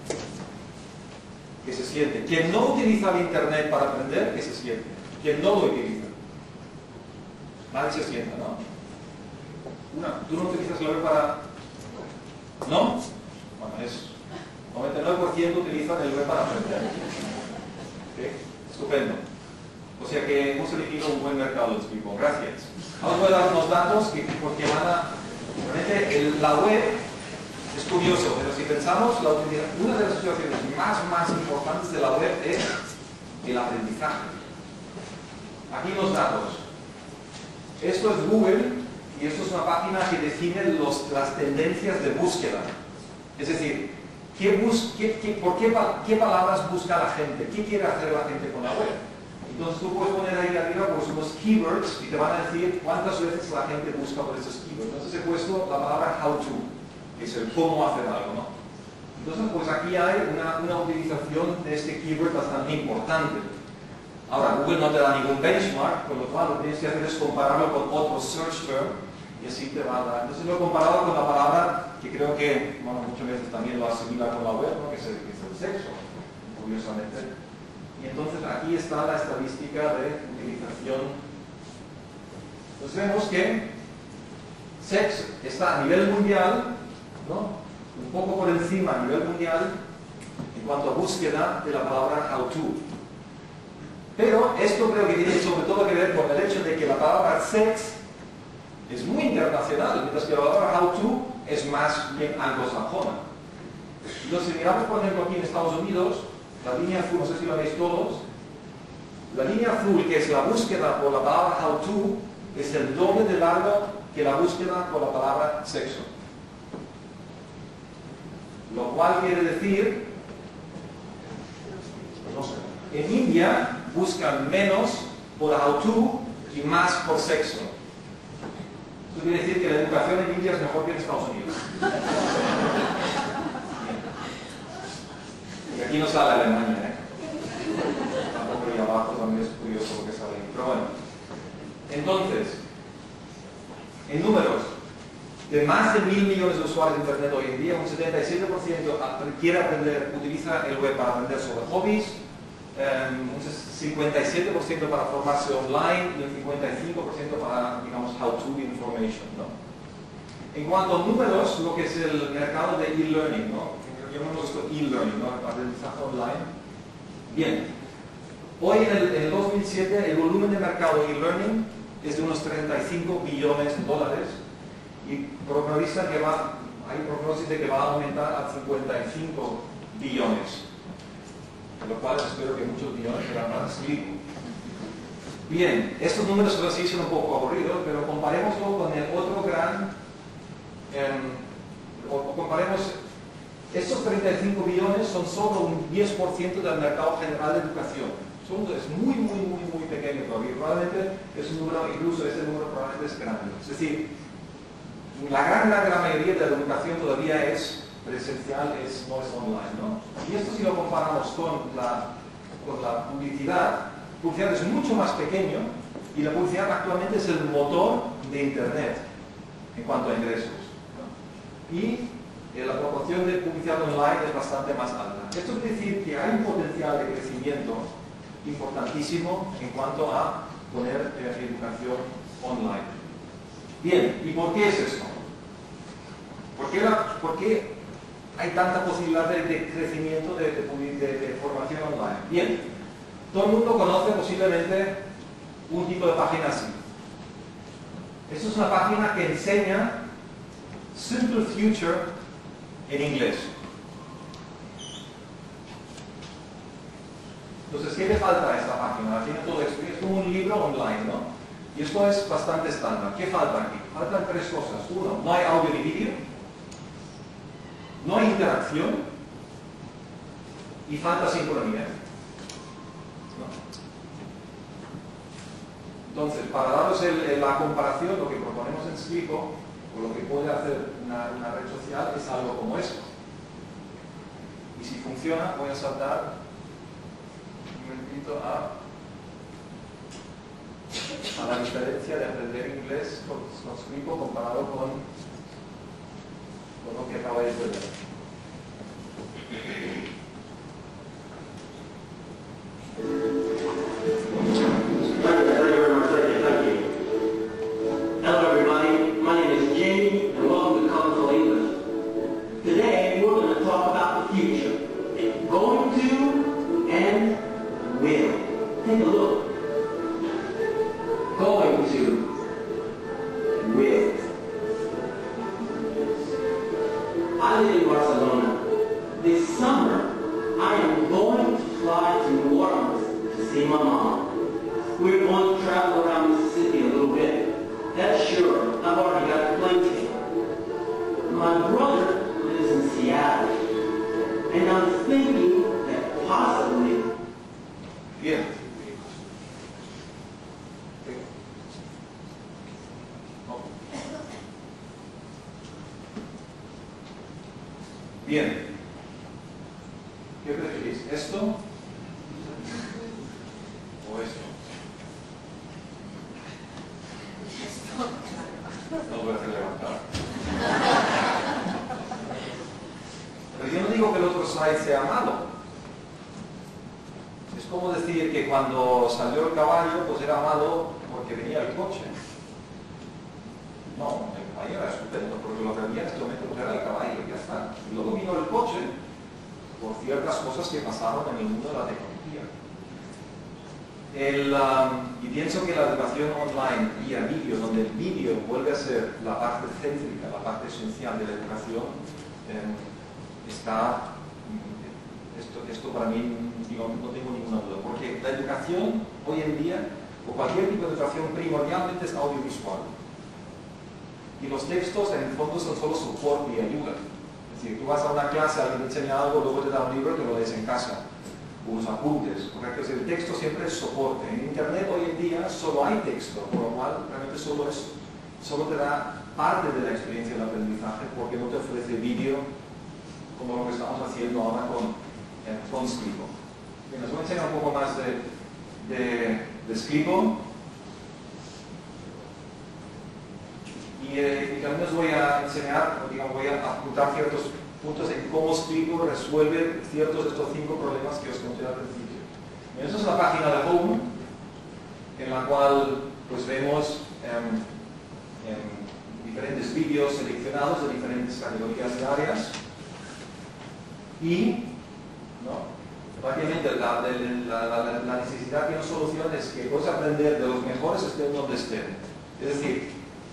que se siente. Quien no utiliza el internet para aprender, que se siente. Quien no lo utiliza. Nadie se sienta, ¿no? Una, ¿tú no utilizas la web para...? ¿No? Bueno, es... noventa y nueve por ciento utilizan el web para aprender. ¿Okay? Estupendo. O sea que hemos elegido un buen mercado, los people. Gracias. Ahora voy a dar unos datos que, porque van a... Realmente el, la web es curioso, pero si pensamos, la utilidad, una de las situaciones más, más importantes de la web es el aprendizaje. Aquí los datos. Esto es Google y esto es una página que define los, las tendencias de búsqueda. Es decir, ¿qué bus, qué, qué, ¿por qué, qué palabras busca la gente? ¿Qué quiere hacer la gente con la web? Entonces tú puedes poner ahí arriba pues, unos keywords y te van a decir cuántas veces la gente busca por esos keywords. Entonces he puesto la palabra how to, que es el cómo hacer algo, ¿no? Entonces pues aquí hay una, una utilización de este keyword bastante importante. Ahora Google no te da ningún benchmark, con lo cual lo que tienes que hacer es compararlo con otro search term y así te va a dar. Entonces lo he comparado con la palabra que creo que, bueno, muchas veces también lo asimila con la web, ¿no? que, es el, que es el sexo, curiosamente. Y entonces aquí está la estadística de utilización. Entonces vemos que sex está a nivel mundial, ¿no? Un poco por encima a nivel mundial en cuanto a búsqueda de la palabra how to. Pero esto creo que tiene sobre todo que ver con el hecho de que la palabra sex es muy internacional, mientras que la palabra how to es más bien anglosajona. Entonces, si miramos por ejemplo aquí en Estados Unidos, la línea azul, no sé si la veis todos, la línea azul, que es la búsqueda por la palabra how to, es el doble de largo que la búsqueda por la palabra sexo. Lo cual quiere decir, no sé, en India buscan menos por how to y más por sexo. Eso quiere decir que la educación en India es mejor que en Estados Unidos. Y aquí no sale Alemania, ¿eh? Tampoco ahí abajo también es curioso lo que sale ahí. Pero bueno. Entonces, en números, de más de mil millones de usuarios de Internet hoy en día, un setenta y siete por ciento quiere aprender, utiliza el web para aprender sobre hobbies, um, un cincuenta y siete por ciento para formarse online y un cincuenta y cinco por ciento para, digamos, how-to information, ¿no? En cuanto a números, lo que es el mercado de e-learning, ¿no? Llamamos esto e-learning, ¿no? Aprendizaje online. Bien, hoy en el, en el dos mil siete el volumen de mercado de e-learning es de unos treinta y cinco billones de dólares y prognostiza que va, hay prognosis de que va a aumentar a cincuenta y cinco billones, lo cual espero que muchos billones serán para seguir. Bien, estos números sí son un poco aburridos, pero comparémoslo con el otro gran, eh, o, o comparemos. Estos treinta y cinco billones son solo un diez por ciento del mercado general de educación. Son, es muy, muy, muy, muy pequeño todavía. Probablemente es un número, incluso ese número probablemente es grande. Es decir, la gran, gran, gran mayoría de la educación todavía es presencial, es, no es online, ¿no? Y esto si lo comparamos con la, con la publicidad, la publicidad es mucho más pequeño y la publicidad actualmente es el motor de Internet en cuanto a ingresos, ¿no? Y la proporción de publicidad online es bastante más alta. Esto quiere decir que hay un potencial de crecimiento importantísimo en cuanto a poner eh, educación online. Bien, ¿y por qué es esto? ¿Por qué, la, por qué hay tanta posibilidad de, de crecimiento de, de, de, de formación online? Bien, todo el mundo conoce posiblemente un tipo de página así. Esto es una página que enseña Simple Future en inglés. Entonces, ¿qué le falta a esta página? Tiene todo esto, es como un libro online, ¿no? Y esto es bastante estándar. ¿Qué falta aquí? Faltan tres cosas. Uno, no hay audio ni vídeo, no hay interacción y falta sincronía. ¿No? Entonces, para daros el, la comparación, lo que proponemos en Slipo, o lo que puede hacer una, una red social, es algo como esto. Y si funciona, voy a saltar un momentito a a la diferencia de aprender inglés con, con Scribo comparado con, con lo que acabáis de ver. Hello everybody, my name is Jamie and welcome to Colorful English. Today we're going to talk about the future. Going to and will. Take a look. Going to will. I live in Barcelona. This summer I am going to fly to New Orleans to see my mom. We're going to travel around Mississippi a little bit. That's sure. I've already got a plane ticket. My brother lives in Seattle, and I'm thinking that possibly... Bien. Bien. ¿Qué preferís? ¿Esto o esto? No voy a hacer levantar. Pero yo no digo que el otro slide sea malo. Es como decir que cuando salió el caballo, pues era malo porque venía el coche. No, el caballo era estupendo, porque lo que había en este momento pues era el caballo y ya está. Y luego vino el coche por ciertas cosas que pasaron en el mundo de la tecnología. El, um, y pienso que la educación online vía vídeo, donde el vídeo vuelve a ser la parte céntrica, la parte esencial de la educación, eh, está, esto, esto para mí digo, no tengo ninguna duda, porque la educación hoy en día, o cualquier tipo de educación, primordialmente es audiovisual. Y los textos en el fondo son solo soporte y ayuda. Es decir, tú vas a una clase, alguien te enseña algo, luego te da un libro y te lo lees en casa. Unos apuntes, correcto. Es el texto siempre es soporte. En Internet hoy en día solo hay texto, por lo cual realmente solo es, solo te da parte de la experiencia del aprendizaje porque no te ofrece vídeo como lo que estamos haciendo ahora con, eh, con Scribo. Bien, os voy a enseñar un poco más de, de, de Scribo y, eh, y también os voy a enseñar, digamos, voy a apuntar ciertos puntos en cómo Scribo resuelve ciertos de estos cinco problemas que os conté al principio. Bien, esta es la página de Home, en la cual pues vemos eh, eh, diferentes vídeos seleccionados de diferentes categorías de áreas y ¿no? prácticamente la, la, la, la necesidad que nos soluciona es que puedes aprender de los mejores estén donde estén. Es decir,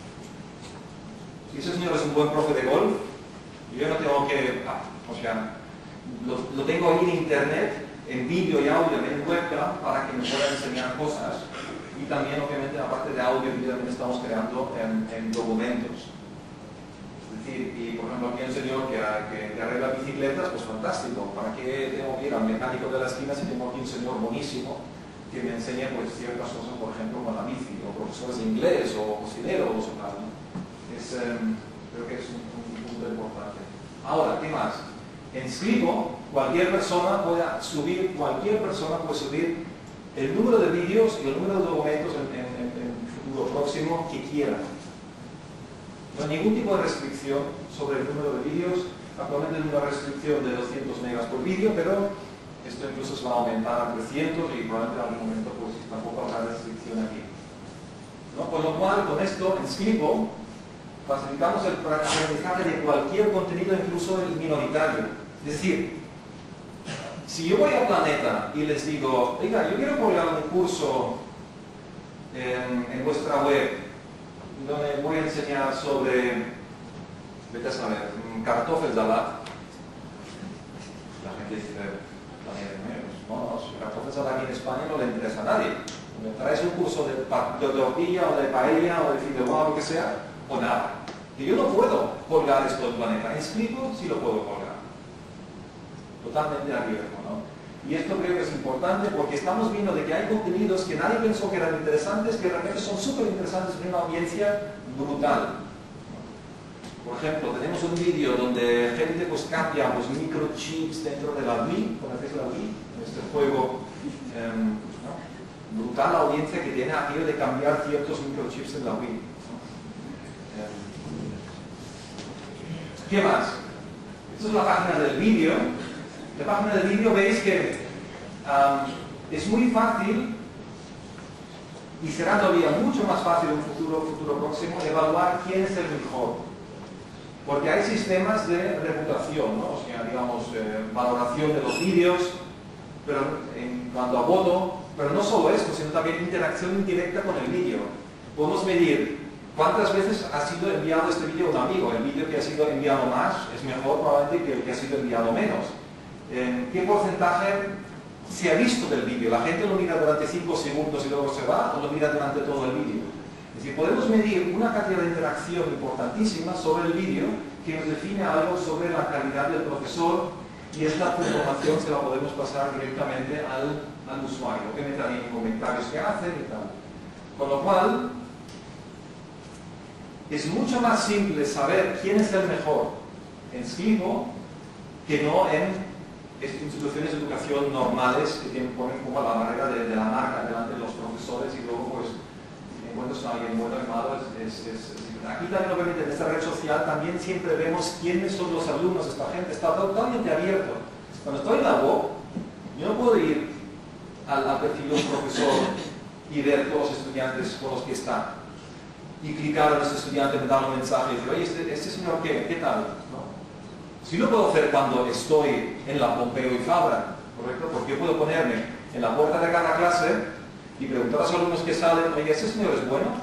si ese señor es un buen profe de golf, yo no tengo que, ah, o sea, lo, lo tengo ahí en internet, en vídeo y audio, en webcam, para que me pueda enseñar cosas. Y también, obviamente, la parte de audio y también estamos creando en, en documentos. Es decir, y por ejemplo, aquí hay un señor que, que, que arregla bicicletas, pues fantástico. ¿Para qué tengo que ir al mecánico de la esquina si tengo aquí un señor buenísimo que me enseñe pues, ciertas cosas, por ejemplo, con la bici, o profesores de inglés, o cocineros, o tal, ¿no? Es, um, creo que es un, un punto importante. Ahora, ¿qué más? En Scribo, cualquier persona puede subir, cualquier persona puede subir el número de vídeos y el número de documentos en, en, en, en el futuro próximo que quiera. No hay ningún tipo de restricción sobre el número de vídeos. Actualmente hay una restricción de doscientos megas por vídeo, pero esto incluso se va a aumentar a trescientos y probablemente en algún momento pues, tampoco habrá restricción aquí. ¿No? Con lo cual, con esto, en Scribo, facilitamos el aprendizaje de cualquier contenido, incluso el minoritario. Es decir, si yo voy a Planeta y les digo, oiga, yo quiero colgar un curso en, en vuestra web donde voy a enseñar sobre, vete a saber, Kartoffelsalat. La gente dice, no, no, si Kartoffelsalat aquí en España no le interesa a nadie. Me traes un curso de, de tortilla o de paella o de fideuá o lo que sea, o nada. Y yo no puedo colgar esto en Planeta. En Scribo sí lo puedo colgar. Totalmente abierto, ¿no? Y esto creo que es importante porque estamos viendo de que hay contenidos que nadie pensó que eran interesantes, que realmente son súper interesantes en una audiencia brutal. Por ejemplo, tenemos un vídeo donde gente pues cambia los microchips dentro de la Wii, ¿conocéis la Wii? En este juego, eh, ¿no? brutal la audiencia que tiene aquello de cambiar ciertos microchips en la Wii, ¿no? Eh, ¿Qué más? Esta es la página del vídeo. En la página del vídeo veis que um, es muy fácil, y será todavía mucho más fácil en un futuro, futuro próximo, evaluar quién es el mejor. Porque hay sistemas de reputación, ¿no? O sea, digamos, eh, valoración de los vídeos, pero en cuanto a voto, pero no solo esto, sino también interacción indirecta con el vídeo. Podemos medir cuántas veces ha sido enviado este vídeo a un amigo. El vídeo que ha sido enviado más es mejor probablemente que el que ha sido enviado menos. Eh, ¿Qué porcentaje se ha visto del vídeo? ¿La gente lo mira durante cinco segundos y luego se va, o lo mira durante todo el vídeo? Es decir, podemos medir una cantidad de interacción importantísima sobre el vídeo que nos define algo sobre la calidad del profesor, y esta información se la podemos pasar directamente al, al usuario, que meta en comentarios que hacen y tal. Con lo cual, es mucho más simple saber quién es el mejor en Slido que no en instituciones de educación normales que tienen, ponen como la barrera de, de la marca delante de los profesores, y luego pues si encuentras a alguien bueno y malo es, es, es, es aquí también obviamente en esta red social también siempre vemos quiénes son los alumnos de esta gente, está totalmente abierto. Cuando estoy en la web, yo no puedo ir al, al perfil de un profesor y ver todos los estudiantes con los que está y clicar en ese estudiante, me da un mensaje y decir, oye, este, este señor qué, qué tal, ¿no? Sí lo puedo hacer cuando estoy en la Pompeu y Fabra, ¿correcto? Porque yo puedo ponerme en la puerta de cada clase y preguntar a los alumnos que salen, oye, ¿ese señor es bueno?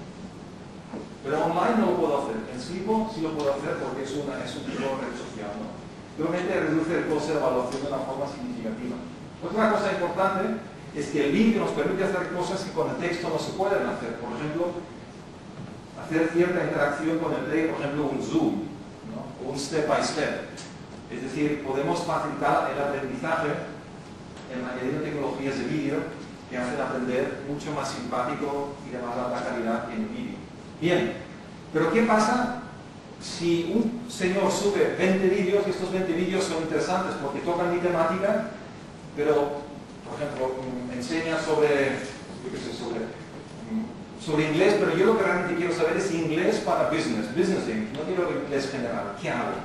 Pero online no lo puedo hacer. En Slido sí lo puedo hacer porque es, una, es un tipo de red social, ¿no? Obviamente reduce el coste de evaluación de una forma significativa. Otra cosa importante es que el link nos permite hacer cosas que con el texto no se pueden hacer. Por ejemplo, hacer cierta interacción con el play, por ejemplo, un zoom, ¿no? O un step by step. Es decir, podemos facilitar el aprendizaje en añadiendo tecnologías de vídeo que hacen aprender mucho más simpático y de más alta calidad en vídeo. Bien, pero ¿qué pasa si un señor sube veinte vídeos y estos veinte vídeos son interesantes porque tocan mi temática, pero, por ejemplo, enseña sobre, yo qué sé, sobre, sobre inglés, pero yo lo que realmente quiero saber es inglés para business, business English, no quiero inglés general, ¿qué hago?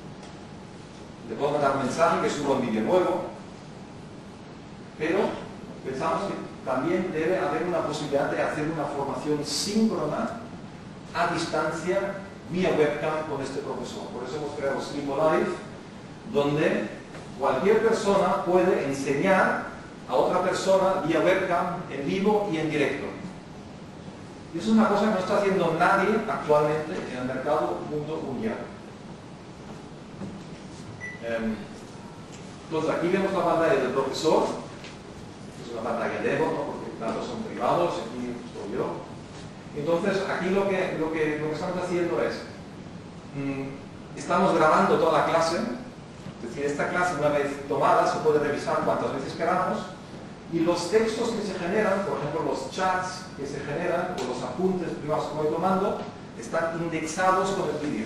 Le puedo mandar un mensaje que suba un vídeo nuevo, pero pensamos que también debe haber una posibilidad de hacer una formación síncrona a distancia vía webcam con este profesor. Por eso hemos creado Slido Live, donde cualquier persona puede enseñar a otra persona vía webcam en vivo y en directo. Y es una cosa que no está haciendo nadie actualmente en el mercado mundo mundial. Entonces aquí vemos la pantalla del profesor, es una pantalla demo, ¿no? Porque los datos son privados, aquí estoy yo. Entonces aquí lo que, lo que, lo que estamos haciendo es, mmm, estamos grabando toda la clase, es decir, esta clase una vez tomada se puede revisar cuantas veces queramos, y los textos que se generan, por ejemplo los chats que se generan, o los apuntes privados que voy tomando, están indexados con el vídeo.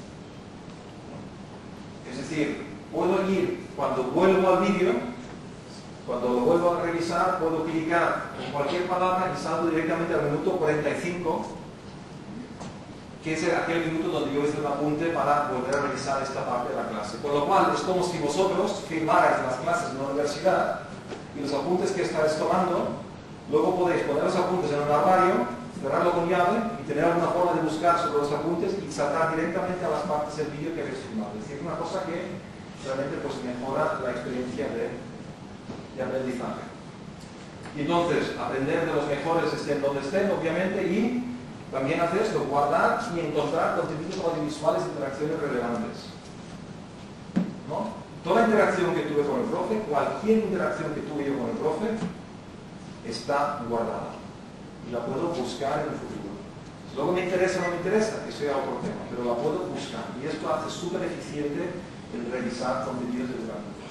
Es decir, puedo ir, cuando vuelvo al vídeo, cuando lo vuelvo a revisar, puedo clicar en cualquier palabra y salto directamente al minuto cuarenta y cinco, que es aquel minuto donde yo hice un apunte para volver a revisar esta parte de la clase. Con lo cual, es como si vosotros filmarais las clases en la universidad y los apuntes que estáis tomando, luego podéis poner los apuntes en un armario, cerrarlo con llave y tener alguna forma de buscar sobre los apuntes y saltar directamente a las partes del vídeo que habéis filmado. Es decir, una cosa que realmente pues, mejora la experiencia de, de aprendizaje. Y entonces, aprender de los mejores estén donde estén, obviamente, y también hacer esto, guardar y encontrar contenidos audiovisuales de interacciones relevantes. ¿No? Toda interacción que tuve con el profe, cualquier interacción que tuve yo con el profe, está guardada. Y la puedo buscar en el futuro. Si luego me interesa o no me interesa, eso ya es otro tema, pero la puedo buscar. Y esto hace súper eficiente el revisar contenidos educativos.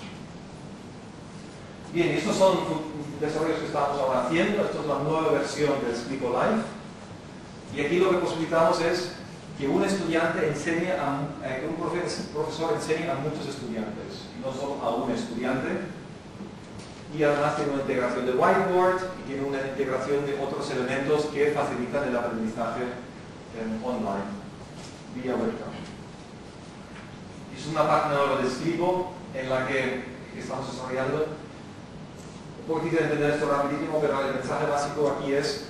Bien, estos son desarrollos que estamos ahora haciendo. Esto es la nueva versión del Slido Live. Y aquí lo que posibilitamos es que un estudiante enseñe a, eh, que un profesor enseñe a muchos estudiantes, y no solo a un estudiante. y además tiene una integración de whiteboard y tiene una integración de otros elementos que facilitan el aprendizaje eh, online, vía webcam. Es una página de Skripo en la que estamos desarrollando. Un poco difícil de entender esto rapidísimo, pero el mensaje básico aquí es: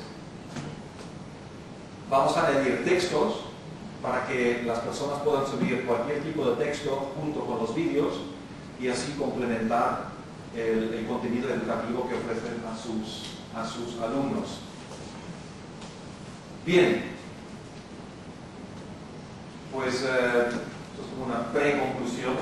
vamos a añadir textos para que las personas puedan subir cualquier tipo de texto junto con los vídeos y así complementar el, el contenido educativo que ofrecen a sus, a sus alumnos. Bien, pues eh, esto es como una pre-conclusión.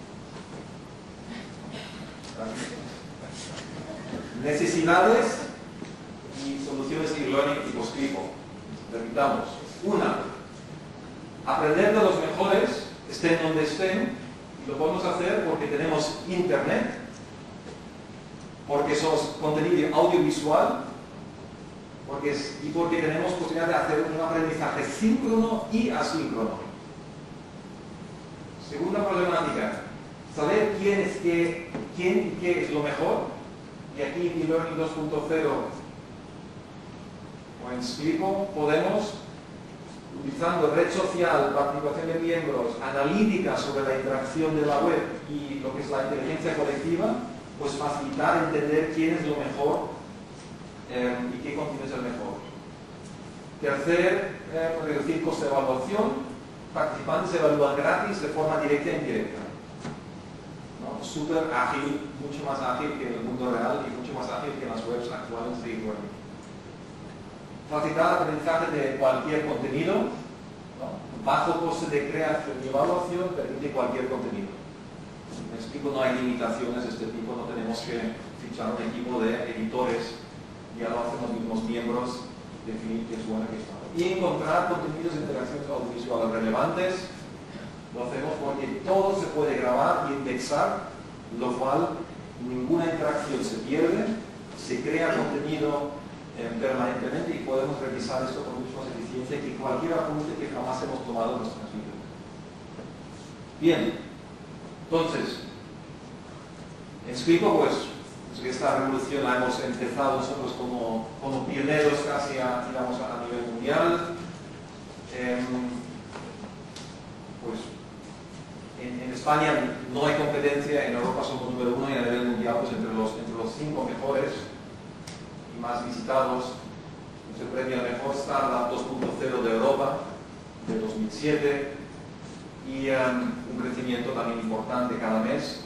Necesidades y soluciones de e-learning tipo Skripo. Repitamos. Una, aprender de los mejores, estén donde estén, y lo podemos hacer porque tenemos internet, porque somos contenido audiovisual, porque es, y porque tenemos posibilidad de hacer un aprendizaje síncrono y asíncrono. Segunda problemática, saber quién es qué, quién y qué es lo mejor, y aquí en e-learning dos punto cero o en Skripo podemos, utilizando red social, participación de miembros, analítica sobre la interacción de la web y lo que es la inteligencia colectiva, pues facilitar entender quién es lo mejor eh, y qué contenido es el mejor. Tercer, eh, reducir coste de evaluación. Participantes se evalúan gratis de forma directa e indirecta. ¿No? Súper ágil, mucho más ágil que en el mundo real y mucho más ágil que en las webs actuales de e-learning. Facilitar el aprendizaje de cualquier contenido, ¿no? Bajo coste de creación y evaluación, permite cualquier contenido. Me explico, no hay limitaciones de este tipo, no tenemos que fichar un equipo de editores, ya lo hacen los mismos miembros, definir qué es bueno y qué es malo. Y encontrar contenidos de interacciones audiovisuales relevantes, lo hacemos porque todo se puede grabar y indexar, lo cual ninguna interacción se pierde, se crea contenido Eh, permanentemente y podemos revisar esto con mucha más eficiencia que cualquier apunte que jamás hemos tomado en nuestras vidas. Bien, entonces, en Skripo, pues, esta revolución la hemos empezado nosotros como, como pioneros casi a, digamos, a nivel mundial. Eh, pues, en, en España no hay competencia, en Europa somos número uno y a nivel mundial, pues, entre los, entre los cinco mejores más visitados. Es el premio al mejor Startup dos punto cero de Europa de dos mil siete y um, un crecimiento también importante cada mes.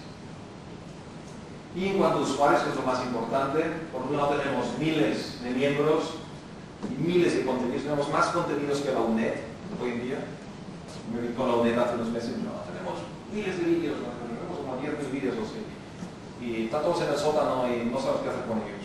Y en cuanto a usuarios, que es lo más importante, por un lado tenemos miles de miembros y miles de contenidos, tenemos más contenidos que la U N E D hoy en día. Me vi con la U N E D hace unos meses, no, tenemos miles de vídeos, ¿no? Tenemos como diez mil vídeos o así, y están todos en el sótano y no sabes qué hacer con ellos.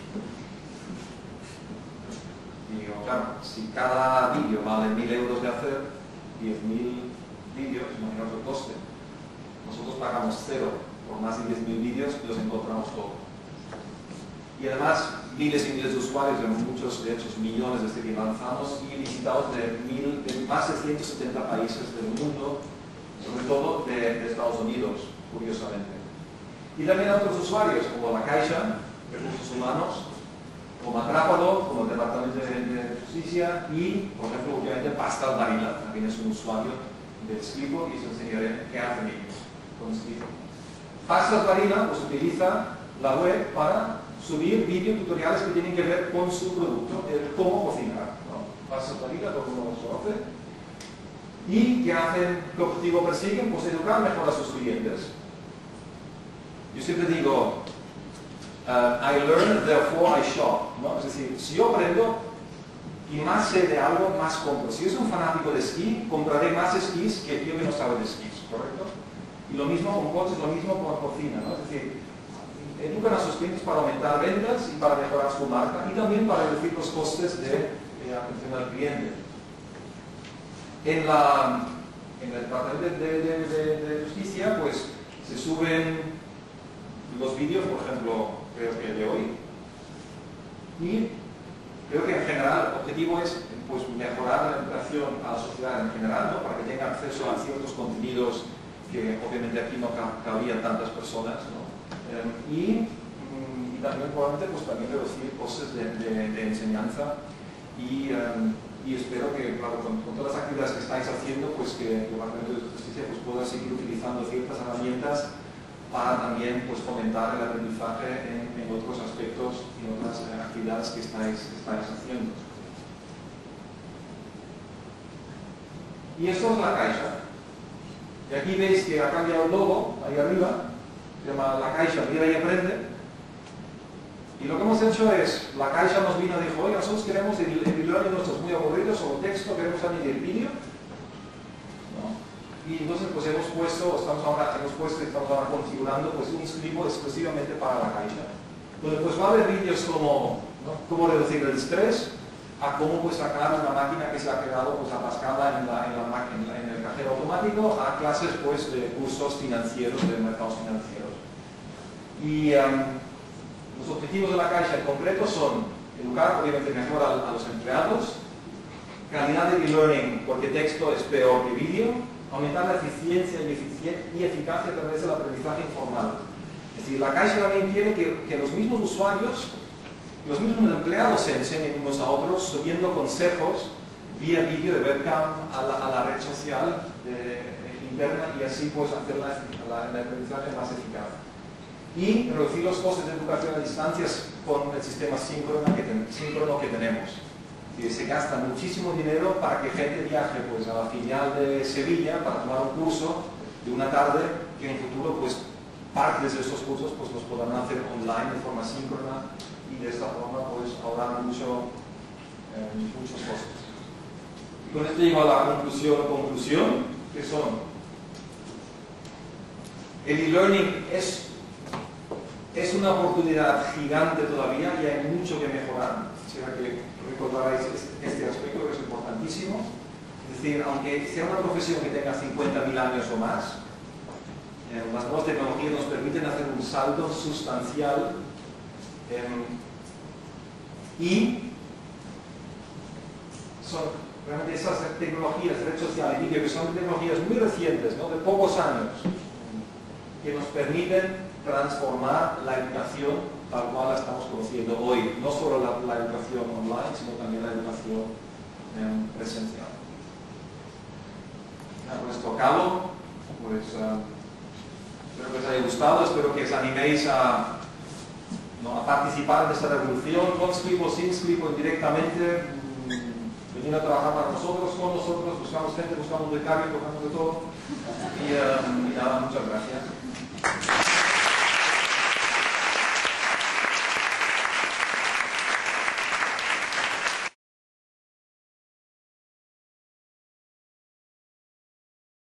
Y digo, claro, si cada vídeo vale mil euros de hacer, diez mil vídeos, imaginaos el coste. Nosotros pagamos cero por más de diez mil vídeos y los encontramos todos. Y además, miles y miles de usuarios, de muchos, de hecho, millones desde que lanzamos, y visitados de, mil, de más de ciento setenta países del mundo, sobre todo de, de Estados Unidos, curiosamente. Y también otros usuarios, como la Caixa, Recursos Humanos, como Atrápalo, como el Departamento de, de Justicia, y, por ejemplo, obviamente Pascal Varila, también es un usuario de Skripo, y os enseñaré qué hacen ellos con Skripo. Pascal Varila pues, utiliza la web para subir vídeos tutoriales que tienen que ver con su producto, el cómo cocinar, ¿no? Pascal Varila, todo el mundo los conoce. ¿Y qué hacen? ¿Qué objetivo persiguen? Pues educar mejor a sus clientes. Yo siempre digo, Uh, I learn, therefore I shop, ¿no? Es decir, si yo aprendo y más sé de algo, más compro. Si yo soy un fanático de esquí, compraré más esquís que el tío que no sabe de esquís, ¿correcto? Y lo mismo con coches, lo mismo con cocina, ¿no? Es decir, educan a sus clientes para aumentar ventas y para mejorar su marca y también para reducir los costes de, de atención al cliente. En, la, en el Departamento de, de, de, de Justicia, pues, se suben los vídeos, por ejemplo, creo que el de hoy, y creo que en general el objetivo es pues, mejorar la educación a la sociedad en general, ¿no? Para que tenga acceso a ciertos contenidos que obviamente aquí no cabían tantas personas, ¿no? Eh, y, y también probablemente pues también reducir costes de, de, de enseñanza y, um, y espero que, claro, con, con todas las actividades que estáis haciendo, pues que el Departamento de Justicia pues, pueda seguir utilizando ciertas herramientas para también pues, fomentar el aprendizaje en, en otros aspectos y en otras eh, actividades que estáis, que estáis haciendo. Y esto es la Caixa. Y aquí veis que ha cambiado el logo, ahí arriba, se llama La Caixa Mira y Aprende. Y lo que hemos hecho es, la Caixa nos vino y dijo, oye, nosotros queremos el e-learning nuestros muy aburridos, o texto, queremos añadir vídeo. ¿No? Y entonces pues hemos puesto, estamos ahora, hemos puesto, estamos ahora configurando pues un script exclusivamente para la Caixa. Donde pues va a haber vídeos como, ¿no?, cómo reducir el estrés, a cómo pues sacar una máquina que se ha quedado pues atascada en, la, en, la, en, la, en el cajero automático, a clases pues de cursos financieros, de mercados financieros. Y um, los objetivos de la Caixa en concreto son educar obviamente mejor a, a los empleados, calidad de e-learning porque texto es peor que vídeo, aumentar la eficiencia y, eficien y eficacia a través del aprendizaje informal. Es decir, la Caixa también quiere que, que los mismos usuarios, los mismos empleados se enseñen unos a otros subiendo consejos vía vídeo de webcam a la, a la red social de, de interna y así pues hacer la, la, el aprendizaje más eficaz. Y reducir los costes de educación a distancias con el sistema síncrono que, ten, síncrono que tenemos. Y se gasta muchísimo dinero para que gente viaje pues, a la filial de Sevilla para tomar un curso de una tarde que en el futuro pues, partes de estos cursos pues, los podrán hacer online de forma síncrona y de esta forma pues, ahorrar mucho, eh, muchos costes. Y con esto llego a la conclusión, conclusión que son el e-learning es Es una oportunidad gigante todavía y hay mucho que mejorar. Quisiera que recordarais este aspecto que es importantísimo. Es decir, aunque sea una profesión que tenga cincuenta mil años o más, eh, las nuevas tecnologías nos permiten hacer un salto sustancial eh, y son realmente esas tecnologías de red social y vídeo que son tecnologías muy recientes, ¿no?, de pocos años, que nos permiten transformar la educación tal cual la estamos conociendo hoy, no solo la, la educación online, sino también la educación eh, presencial. Ya, con esto acabo, pues uh, espero que os haya gustado, espero que os animéis a, ¿no?, a participar en esta revolución, con Script o sin Script o indirectamente, mmm, venir a trabajar para nosotros, con nosotros, buscamos gente, buscamos becario, tocamos de todo, y, uh, y nada, muchas gracias.